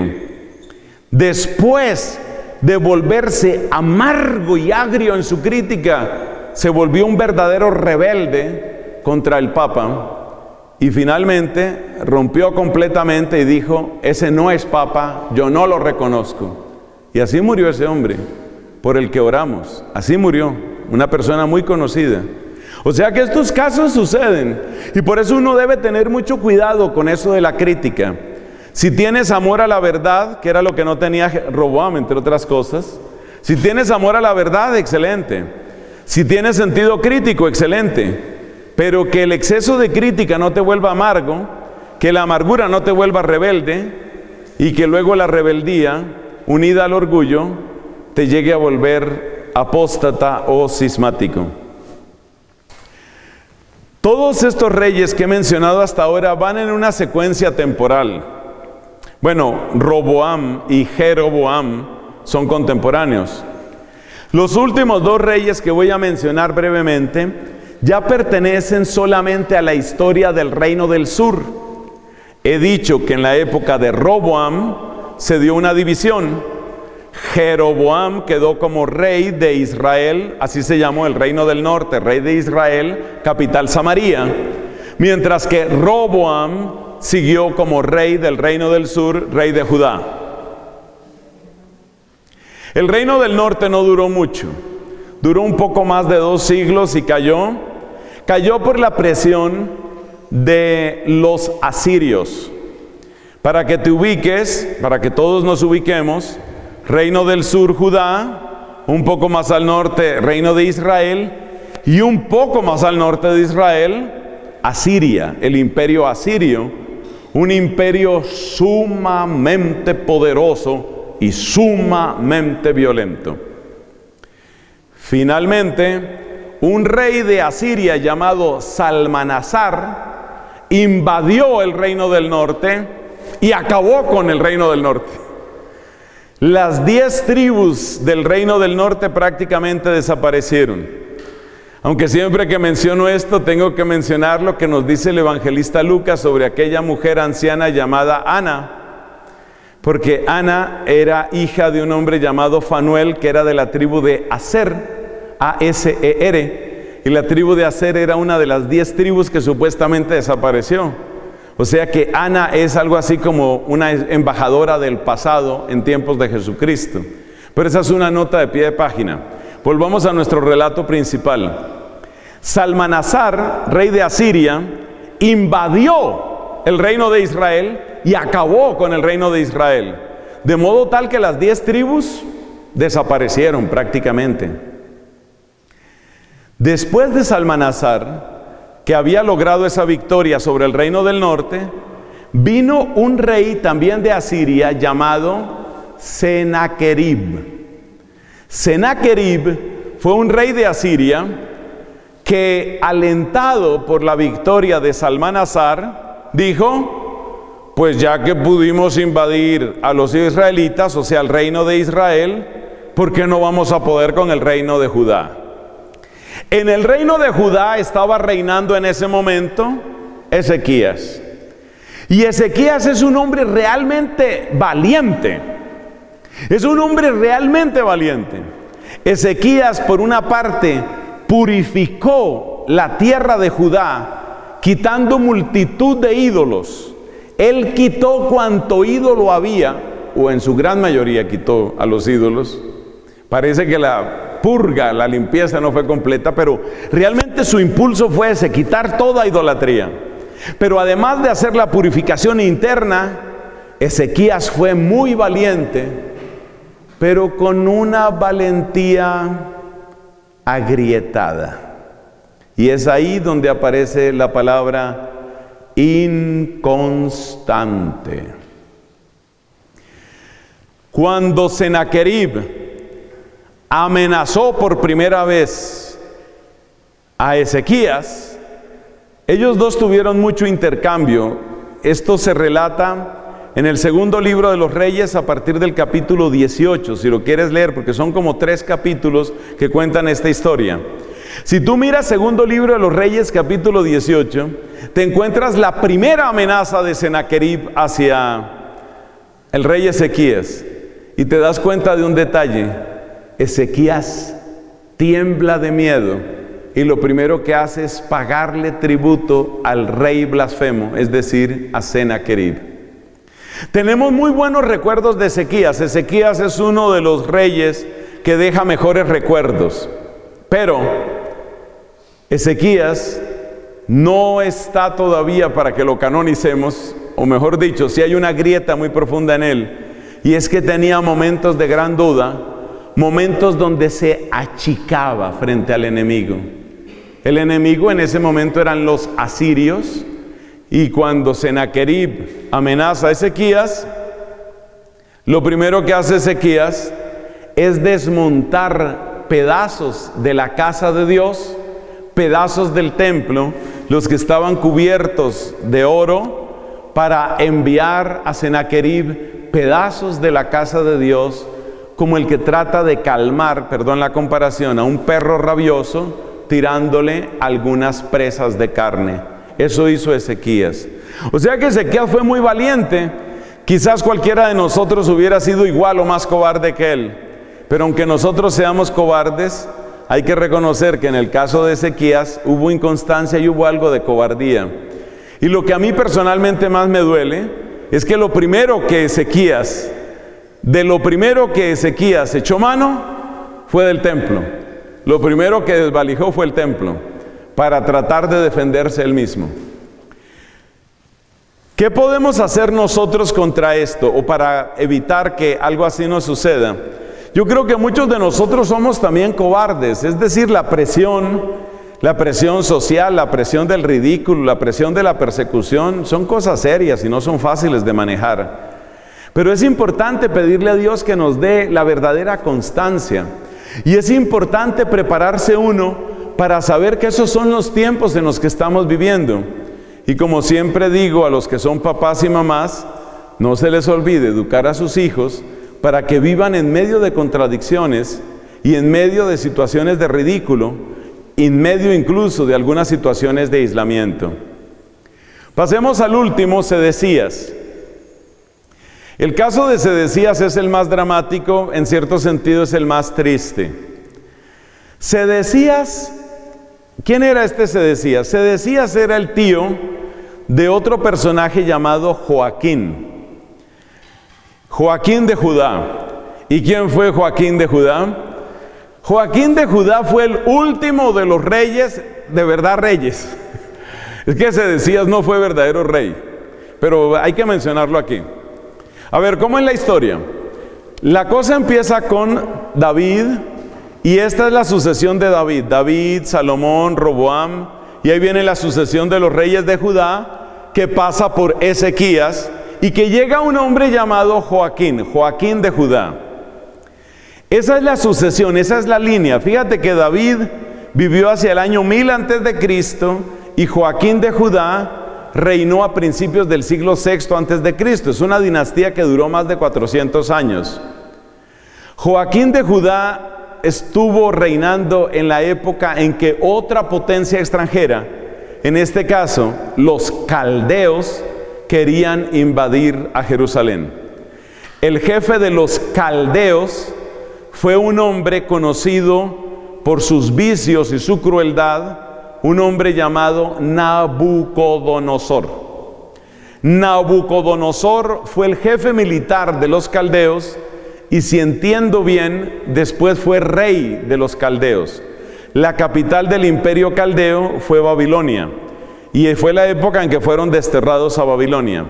Después de volverse amargo y agrio en su crítica, se volvió un verdadero rebelde contra el Papa. Y finalmente rompió completamente y dijo: ese no es Papa, yo no lo reconozco. Y así murió ese hombre por el que oramos. Así murió, una persona muy conocida. O sea que estos casos suceden y por eso uno debe tener mucho cuidado con eso de la crítica. Si tienes amor a la verdad, que era lo que no tenía Roboam, entre otras cosas. Si tienes amor a la verdad, excelente. Si tienes sentido crítico, excelente. Pero que el exceso de crítica no te vuelva amargo, que la amargura no te vuelva rebelde y que luego la rebeldía, unida al orgullo, te llegue a volver apóstata o cismático. Todos estos reyes que he mencionado hasta ahora van en una secuencia temporal. Bueno, Roboam y Jeroboam son contemporáneos. Los últimos dos reyes que voy a mencionar brevemente ya pertenecen solamente a la historia del reino del sur. He dicho que en la época de Roboam se dio una división. Jeroboam quedó como rey de Israel, así se llamó el reino del norte, rey de Israel, capital Samaria, mientras que Roboam siguió como rey del reino del sur, rey de Judá. El reino del norte no duró mucho, duró un poco más de dos siglos y cayó, cayó por la presión de los asirios. Para que te ubiques, para que todos nos ubiquemos, reino del sur Judá, un poco más al norte reino de Israel y un poco más al norte de Israel Asiria, el imperio asirio, un imperio sumamente poderoso y sumamente violento. Finalmente, un rey de Asiria llamado Salmanasar invadió el reino del norte y acabó con el reino del norte. Las diez tribus del reino del norte prácticamente desaparecieron. Aunque siempre que menciono esto, tengo que mencionar lo que nos dice el evangelista Lucas sobre aquella mujer anciana llamada Ana. Porque Ana era hija de un hombre llamado Fanuel, que era de la tribu de Aser, A S E R. Y la tribu de Aser era una de las diez tribus que supuestamente desapareció. O sea que Ana es algo así como una embajadora del pasado en tiempos de Jesucristo. Pero esa es una nota de pie de página. Volvamos a nuestro relato principal. Salmanasar, rey de Asiria, invadió el reino de Israel y acabó con el reino de Israel. De modo tal que las diez tribus desaparecieron prácticamente. Después de Salmanasar, que había logrado esa victoria sobre el reino del norte, vino un rey también de Asiria llamado Senaquerib. Senaquerib fue un rey de Asiria que, alentado por la victoria de Salmanasar, dijo: pues ya que pudimos invadir a los israelitas, o sea, el reino de Israel, ¿por qué no vamos a poder con el reino de Judá? En el reino de Judá estaba reinando en ese momento Ezequías. Y Ezequías es un hombre realmente valiente. Es un hombre realmente valiente. Ezequías, por una parte, purificó la tierra de Judá, quitando multitud de ídolos. Él quitó cuanto ídolo había, o en su gran mayoría quitó a los ídolos. Parece que la purga, la limpieza no fue completa, pero realmente su impulso fue ese, quitar toda idolatría. Pero además de hacer la purificación interna, Ezequías fue muy valiente, pero con una valentía agrietada. Y es ahí donde aparece la palabra inconstante. Cuando Senaquerib amenazó por primera vez a Ezequías, ellos dos tuvieron mucho intercambio. Esto se relata en el segundo libro de los Reyes a partir del capítulo dieciocho, si lo quieres leer, porque son como tres capítulos que cuentan esta historia. Si tú miras segundo libro de los Reyes, capítulo dieciocho, te encuentras la primera amenaza de Senaquerib hacia el rey Ezequías. Y te das cuenta de un detalle: Ezequías tiembla de miedo y lo primero que hace es pagarle tributo al rey blasfemo, es decir, a Senaquerib. Tenemos muy buenos recuerdos de Ezequías. Ezequías es uno de los reyes que deja mejores recuerdos. Pero Ezequías no está todavía para que lo canonicemos, o mejor dicho, si hay una grieta muy profunda en él, y es que tenía momentos de gran duda, momentos donde se achicaba frente al enemigo. El enemigo en ese momento eran los asirios, y cuando Senaquerib amenaza a Ezequías, lo primero que hace Ezequías es desmontar pedazos de la casa de Dios, pedazos del templo, los que estaban cubiertos de oro, para enviar a Senaquerib pedazos de la casa de Dios, como el que trata de calmar, perdón la comparación, a un perro rabioso tirándole algunas presas de carne. Eso hizo Ezequías. O sea que Ezequías fue muy valiente. Quizás cualquiera de nosotros hubiera sido igual o más cobarde que él. Pero aunque nosotros seamos cobardes, hay que reconocer que en el caso de Ezequías hubo inconstancia y hubo algo de cobardía. Y lo que a mí personalmente más me duele es que lo primero que Ezequías, de lo primero que Ezequías echó mano fue del templo. Lo primero que desvalijó fue el templo, para tratar de defenderse él mismo. ¿Qué podemos hacer nosotros contra esto, o para evitar que algo así nos suceda? Yo creo que muchos de nosotros somos también cobardes, es decir, la presión, la presión social, la presión del ridículo, la presión de la persecución, son cosas serias y no son fáciles de manejar. Pero es importante pedirle a Dios que nos dé la verdadera constancia, y es importante prepararse uno para saber que esos son los tiempos en los que estamos viviendo. Y como siempre digo a los que son papás y mamás, no se les olvide educar a sus hijos para que vivan en medio de contradicciones y en medio de situaciones de ridículo, en medio incluso de algunas situaciones de aislamiento. Pasemos al último, Sedecías. El caso de Sedecías es el más dramático, en cierto sentido es el más triste. Sedecías, ¿quién era este Sedecías? Sedecías era el tío de otro personaje llamado Joaquín. Joaquín de Judá. ¿Y quién fue Joaquín de Judá? Joaquín de Judá fue el último de los reyes, de verdad reyes. Es que Sedecías no fue verdadero rey, pero hay que mencionarlo aquí. A ver, ¿cómo es la historia? La cosa empieza con David, y esta es la sucesión de David. David, Salomón, Roboam, y ahí viene la sucesión de los reyes de Judá, que pasa por Ezequías, y que llega un hombre llamado Joaquín, Joaquín de Judá. Esa es la sucesión, esa es la línea. Fíjate que David vivió hacia el año mil antes de Cristo, y Joaquín de Judá reinó a principios del siglo sexto antes de Cristo. Es una dinastía que duró más de cuatrocientos años. Joaquín de Judá estuvo reinando en la época en que otra potencia extranjera, en este caso los caldeos, querían invadir a Jerusalén. El jefe de los caldeos fue un hombre conocido por sus vicios y su crueldad, un hombre llamado Nabucodonosor. Nabucodonosor fue el jefe militar de los caldeos, y si entiendo bien, después fue rey de los caldeos. La capital del imperio caldeo fue Babilonia, y fue la época en que fueron desterrados a Babilonia.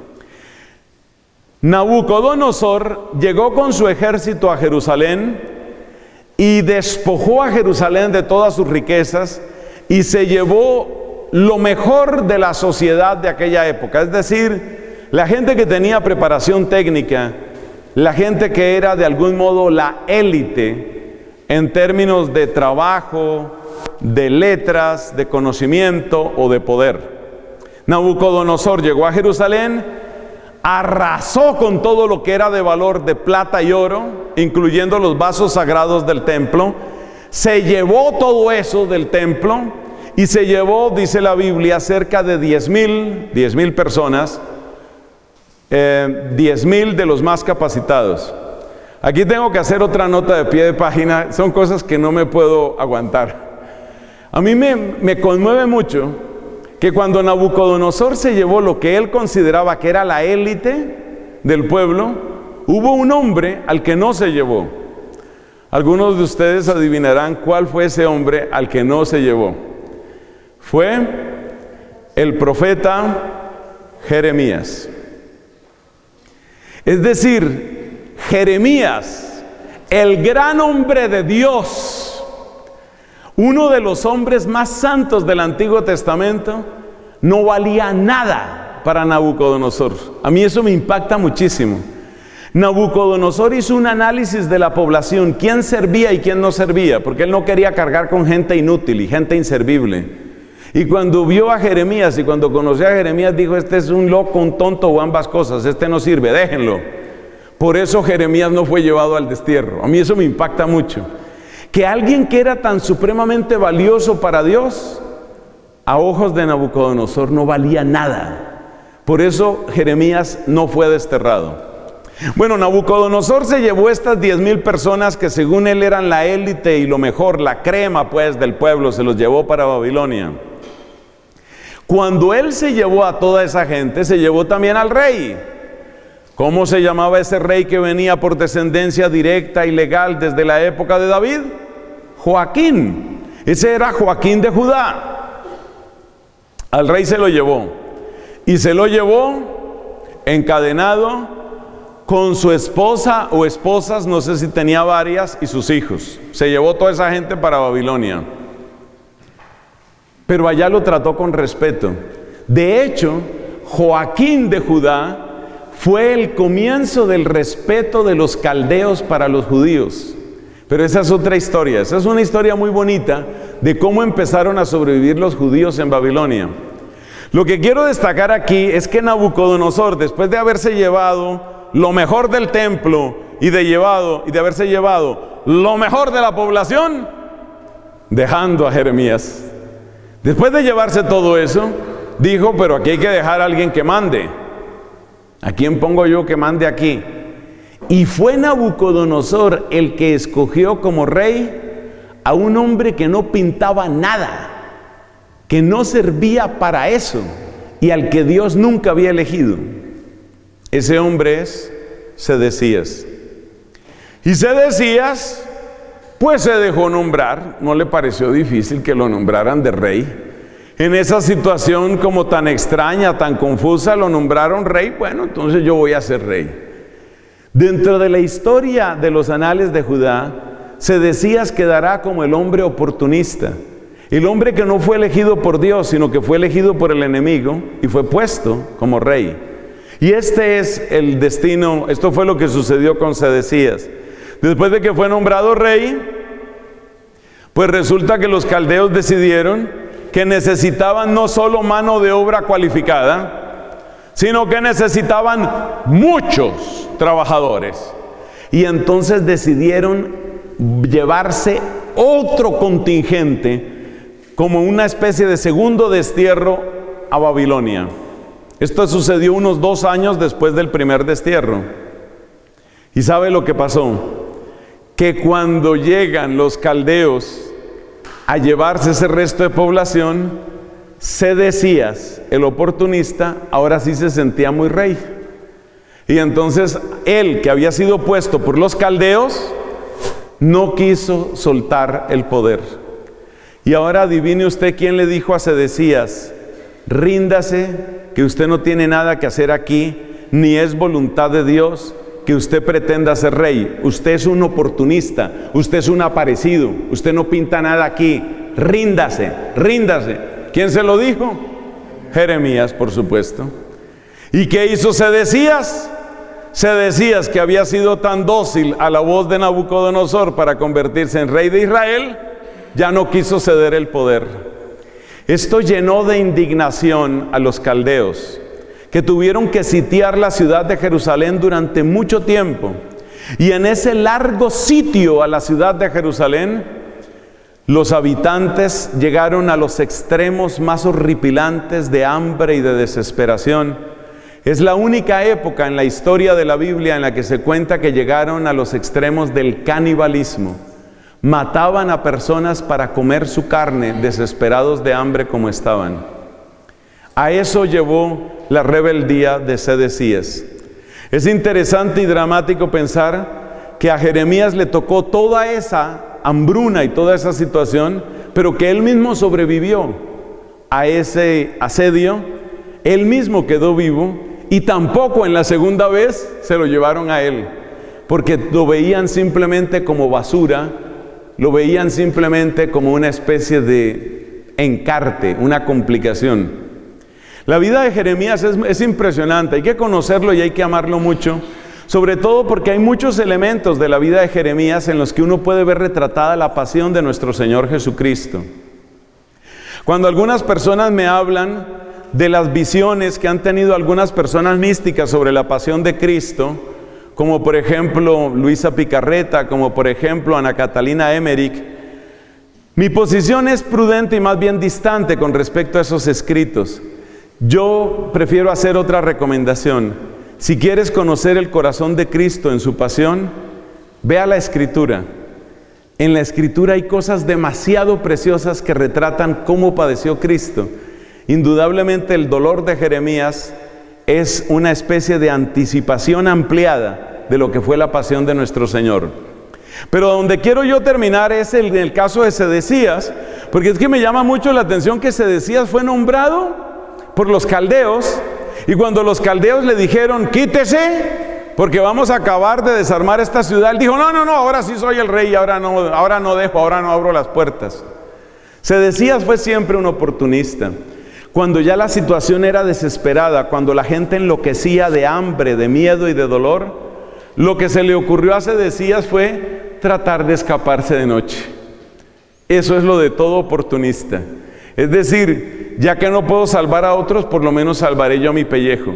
Nabucodonosor llegó con su ejército a Jerusalén y despojó a Jerusalén de todas sus riquezas, y se llevó lo mejor de la sociedad de aquella época, es decir, la gente que tenía preparación técnica, la gente que era de algún modo la élite en términos de trabajo, de letras, de conocimiento o de poder. Nabucodonosor llegó a Jerusalén, arrasó con todo lo que era de valor de plata y oro, incluyendo los vasos sagrados del templo. Se llevó todo eso del templo y se llevó, dice la Biblia, cerca de diez mil, diez mil personas, eh, diez mil de los más capacitados. Aquí tengo que hacer otra nota de pie de página, son cosas que no me puedo aguantar. A mí me, me conmueve mucho que cuando Nabucodonosor se llevó lo que él consideraba que era la élite del pueblo, hubo un hombre al que no se llevó. Algunos de ustedes adivinarán cuál fue ese hombre al que no se llevó. Fue el profeta Jeremías. Es decir, Jeremías, el gran hombre de Dios, uno de los hombres más santos del Antiguo Testamento, no valía nada para Nabucodonosor. A mí eso me impacta muchísimo. Nabucodonosor hizo un análisis de la población, quién servía y quién no servía, porque él no quería cargar con gente inútil y gente inservible. Y cuando vio a Jeremías y cuando conoció a Jeremías, dijo: este es un loco, un tonto o ambas cosas, este no sirve, déjenlo. Por eso Jeremías no fue llevado al destierro. A mí eso me impacta mucho. Que alguien que era tan supremamente valioso para Dios, a ojos de Nabucodonosor no valía nada. Por eso Jeremías no fue desterrado. Bueno, Nabucodonosor se llevó estas diez mil personas que según él eran la élite y lo mejor, la crema pues del pueblo, se los llevó para Babilonia. Cuando él se llevó a toda esa gente, se llevó también al rey. ¿Cómo se llamaba ese rey que venía por descendencia directa y legal desde la época de David? Joaquín. Ese era Joaquín de Judá. Al rey se lo llevó. Y se lo llevó encadenado con su esposa o esposas, no sé si tenía varias, y sus hijos. Se llevó toda esa gente para Babilonia. Pero allá lo trató con respeto. De hecho, Joaquín de Judá fue el comienzo del respeto de los caldeos para los judíos. Pero esa es otra historia. Esa es una historia muy bonita de cómo empezaron a sobrevivir los judíos en Babilonia. Lo que quiero destacar aquí es que Nabucodonosor, después de haberse llevado lo mejor del templo y de, llevado, y de haberse llevado lo mejor de la población, dejando a Jeremías. Después de llevarse todo eso, dijo, pero aquí hay que dejar a alguien que mande. ¿A quién pongo yo que mande aquí? Y fue Nabucodonosor el que escogió como rey a un hombre que no pintaba nada, que no servía para eso y al que Dios nunca había elegido. Ese hombre es Sedecías. Y Sedecías, pues se dejó nombrar, no le pareció difícil que lo nombraran de rey. En esa situación como tan extraña, tan confusa, lo nombraron rey, bueno, entonces yo voy a ser rey. Dentro de la historia de los anales de Judá, Sedecías quedará como el hombre oportunista, el hombre que no fue elegido por Dios, sino que fue elegido por el enemigo y fue puesto como rey. Y este es el destino, esto fue lo que sucedió con Sedecías. Después de que fue nombrado rey, pues resulta que los caldeos decidieron que necesitaban no solo mano de obra cualificada, sino que necesitaban muchos trabajadores. Y entonces decidieron llevarse otro contingente como una especie de segundo destierro a Babilonia. Esto sucedió unos dos años después del primer destierro. ¿Y sabe lo que pasó? Que cuando llegan los caldeos a llevarse ese resto de población, Sedecías, el oportunista, ahora sí se sentía muy rey. Y entonces él, que había sido puesto por los caldeos, no quiso soltar el poder. Y ahora adivine usted quién le dijo a Sedecías: ríndase, que usted no tiene nada que hacer aquí, ni es voluntad de Dios que usted pretenda ser rey. Usted es un oportunista, usted es un aparecido, usted no pinta nada aquí. Ríndase, ríndase. ¿Quién se lo dijo? Jeremías, por supuesto. ¿Y qué hizo Sedecías? Sedecías, que había sido tan dócil a la voz de Nabucodonosor para convertirse en rey de Israel, ya no quiso ceder el poder. Esto llenó de indignación a los caldeos, que tuvieron que sitiar la ciudad de Jerusalén durante mucho tiempo. Y en ese largo sitio a la ciudad de Jerusalén, los habitantes llegaron a los extremos más horripilantes de hambre y de desesperación. Es la única época en la historia de la Biblia en la que se cuenta que llegaron a los extremos del canibalismo. Mataban a personas para comer su carne, desesperados de hambre como estaban. A eso llevó la rebeldía de Sedecías. Es interesante y dramático pensar que a Jeremías le tocó toda esa hambruna y toda esa situación, pero que él mismo sobrevivió a ese asedio, él mismo quedó vivo, y tampoco en la segunda vez se lo llevaron a él, porque lo veían simplemente como basura, lo veían simplemente como una especie de encarte, una complicación. La vida de Jeremías es, es impresionante, hay que conocerlo y hay que amarlo mucho, sobre todo porque hay muchos elementos de la vida de Jeremías en los que uno puede ver retratada la pasión de nuestro Señor Jesucristo. Cuando algunas personas me hablan de las visiones que han tenido algunas personas místicas sobre la pasión de Cristo, como por ejemplo Luisa Picarreta, como por ejemplo Ana Catalina Emmerich, mi posición es prudente y más bien distante con respecto a esos escritos. Yo prefiero hacer otra recomendación. Si quieres conocer el corazón de Cristo en su pasión, vea la Escritura. En la Escritura hay cosas demasiado preciosas que retratan cómo padeció Cristo. Indudablemente el dolor de Jeremías es una especie de anticipación ampliada de lo que fue la pasión de nuestro Señor. Pero donde quiero yo terminar es en el caso de Sedecías, porque es que me llama mucho la atención que Sedecías fue nombrado por los caldeos. Y cuando los caldeos le dijeron, quítese, porque vamos a acabar de desarmar esta ciudad, él dijo, no, no, no, ahora sí soy el rey, ahora no, ahora no dejo, ahora no abro las puertas. Sedecías fue siempre un oportunista. Cuando ya la situación era desesperada, cuando la gente enloquecía de hambre, de miedo y de dolor, lo que se le ocurrió a Sedecías fue tratar de escaparse de noche. Eso es lo de todo oportunista. Es decir, ya que no puedo salvar a otros, por lo menos salvaré yo mi pellejo.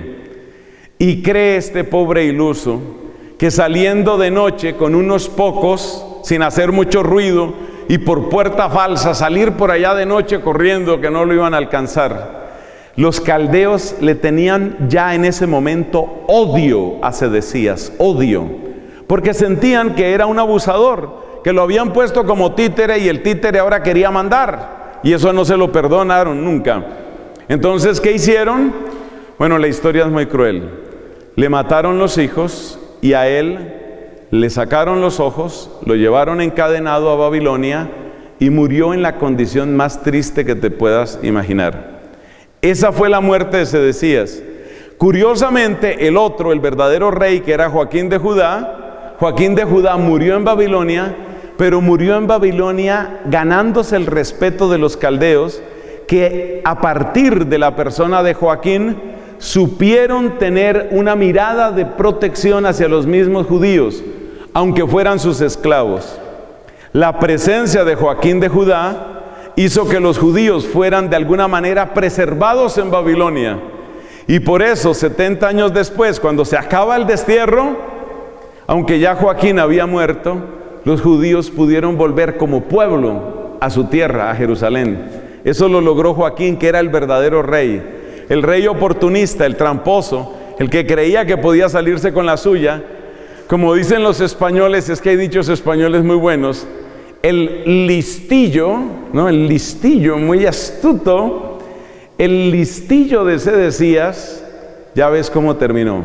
Y cree este pobre iluso que saliendo de noche con unos pocos, sin hacer mucho ruido, y por puerta falsa salir por allá de noche corriendo que no lo iban a alcanzar. Los caldeos le tenían ya en ese momento odio a Sedecías, odio, porque sentían que era un abusador, que lo habían puesto como títere y el títere ahora quería mandar, y eso no se lo perdonaron nunca. Entonces, ¿qué hicieron? Bueno, la historia es muy cruel. Le mataron los hijos y a él le sacaron los ojos, lo llevaron encadenado a Babilonia y murió en la condición más triste que te puedas imaginar. Esa fue la muerte de Sedecías. Curiosamente, el otro, el verdadero rey, que era Joaquín de Judá, Joaquín de Judá murió en Babilonia, pero murió en Babilonia ganándose el respeto de los caldeos, que a partir de la persona de Joaquín supieron tener una mirada de protección hacia los mismos judíos, aunque fueran sus esclavos. La presencia de Joaquín de Judá hizo que los judíos fueran de alguna manera preservados en Babilonia. Y por eso, setenta años después, cuando se acaba el destierro, aunque ya Joaquín había muerto, los judíos pudieron volver como pueblo a su tierra, a Jerusalén. Eso lo logró Joaquín, que era el verdadero rey. El rey oportunista, el tramposo, el que creía que podía salirse con la suya. Como dicen los españoles, es que hay dichos españoles muy buenos, el listillo, ¿no? El listillo, muy astuto, el listillo de Sedecías, ya ves cómo terminó.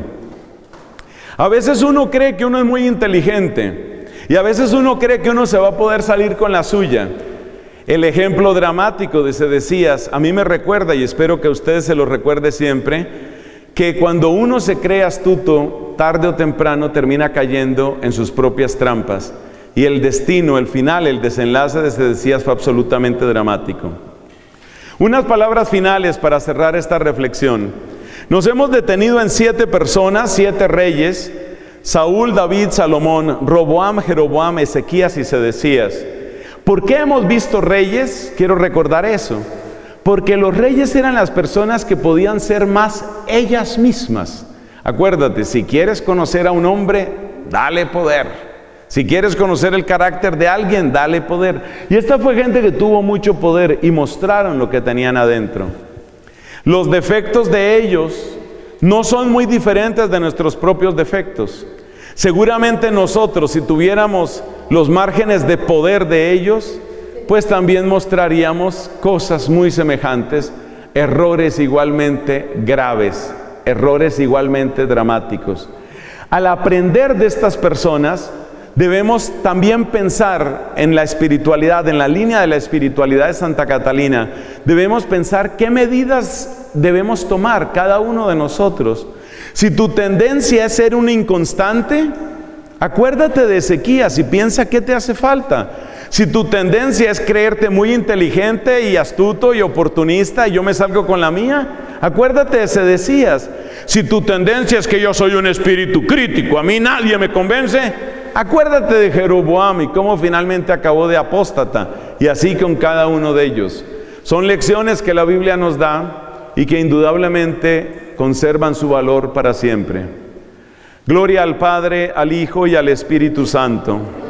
A veces uno cree que uno es muy inteligente y a veces uno cree que uno se va a poder salir con la suya. El ejemplo dramático de Sedecías a mí me recuerda, y espero que a ustedes se lo recuerde siempre, que cuando uno se cree astuto, tarde o temprano termina cayendo en sus propias trampas. Y el destino, el final, el desenlace de Sedecías fue absolutamente dramático. Unas palabras finales para cerrar esta reflexión. Nos hemos detenido en siete personas, siete reyes: Saúl, David, Salomón, Roboam, Jeroboam, Ezequías y Sedecías. ¿Por qué hemos visto reyes? Quiero recordar eso. Porque los reyes eran las personas que podían ser más ellas mismas. Acuérdate, si quieres conocer a un hombre, dale poder. Si quieres conocer el carácter de alguien, dale poder. Y esta fue gente que tuvo mucho poder y mostraron lo que tenían adentro. Los defectos de ellos no son muy diferentes de nuestros propios defectos. Seguramente nosotros, si tuviéramos los márgenes de poder de ellos, pues también mostraríamos cosas muy semejantes, errores igualmente graves, errores igualmente dramáticos. Al aprender de estas personas, debemos también pensar en la espiritualidad, en la línea de la espiritualidad de Santa Catalina. Debemos pensar qué medidas debemos tomar cada uno de nosotros. Si tu tendencia es ser un inconstante, acuérdate de Ezequías y piensa qué te hace falta. Si tu tendencia es creerte muy inteligente y astuto y oportunista y yo me salgo con la mía, acuérdate de Sedecías. Si tu tendencia es que yo soy un espíritu crítico, a mí nadie me convence, acuérdate de Jeroboam y cómo finalmente acabó de apóstata, y así con cada uno de ellos. Son lecciones que la Biblia nos da y que indudablemente conservan su valor para siempre. Gloria al Padre, al Hijo y al Espíritu Santo.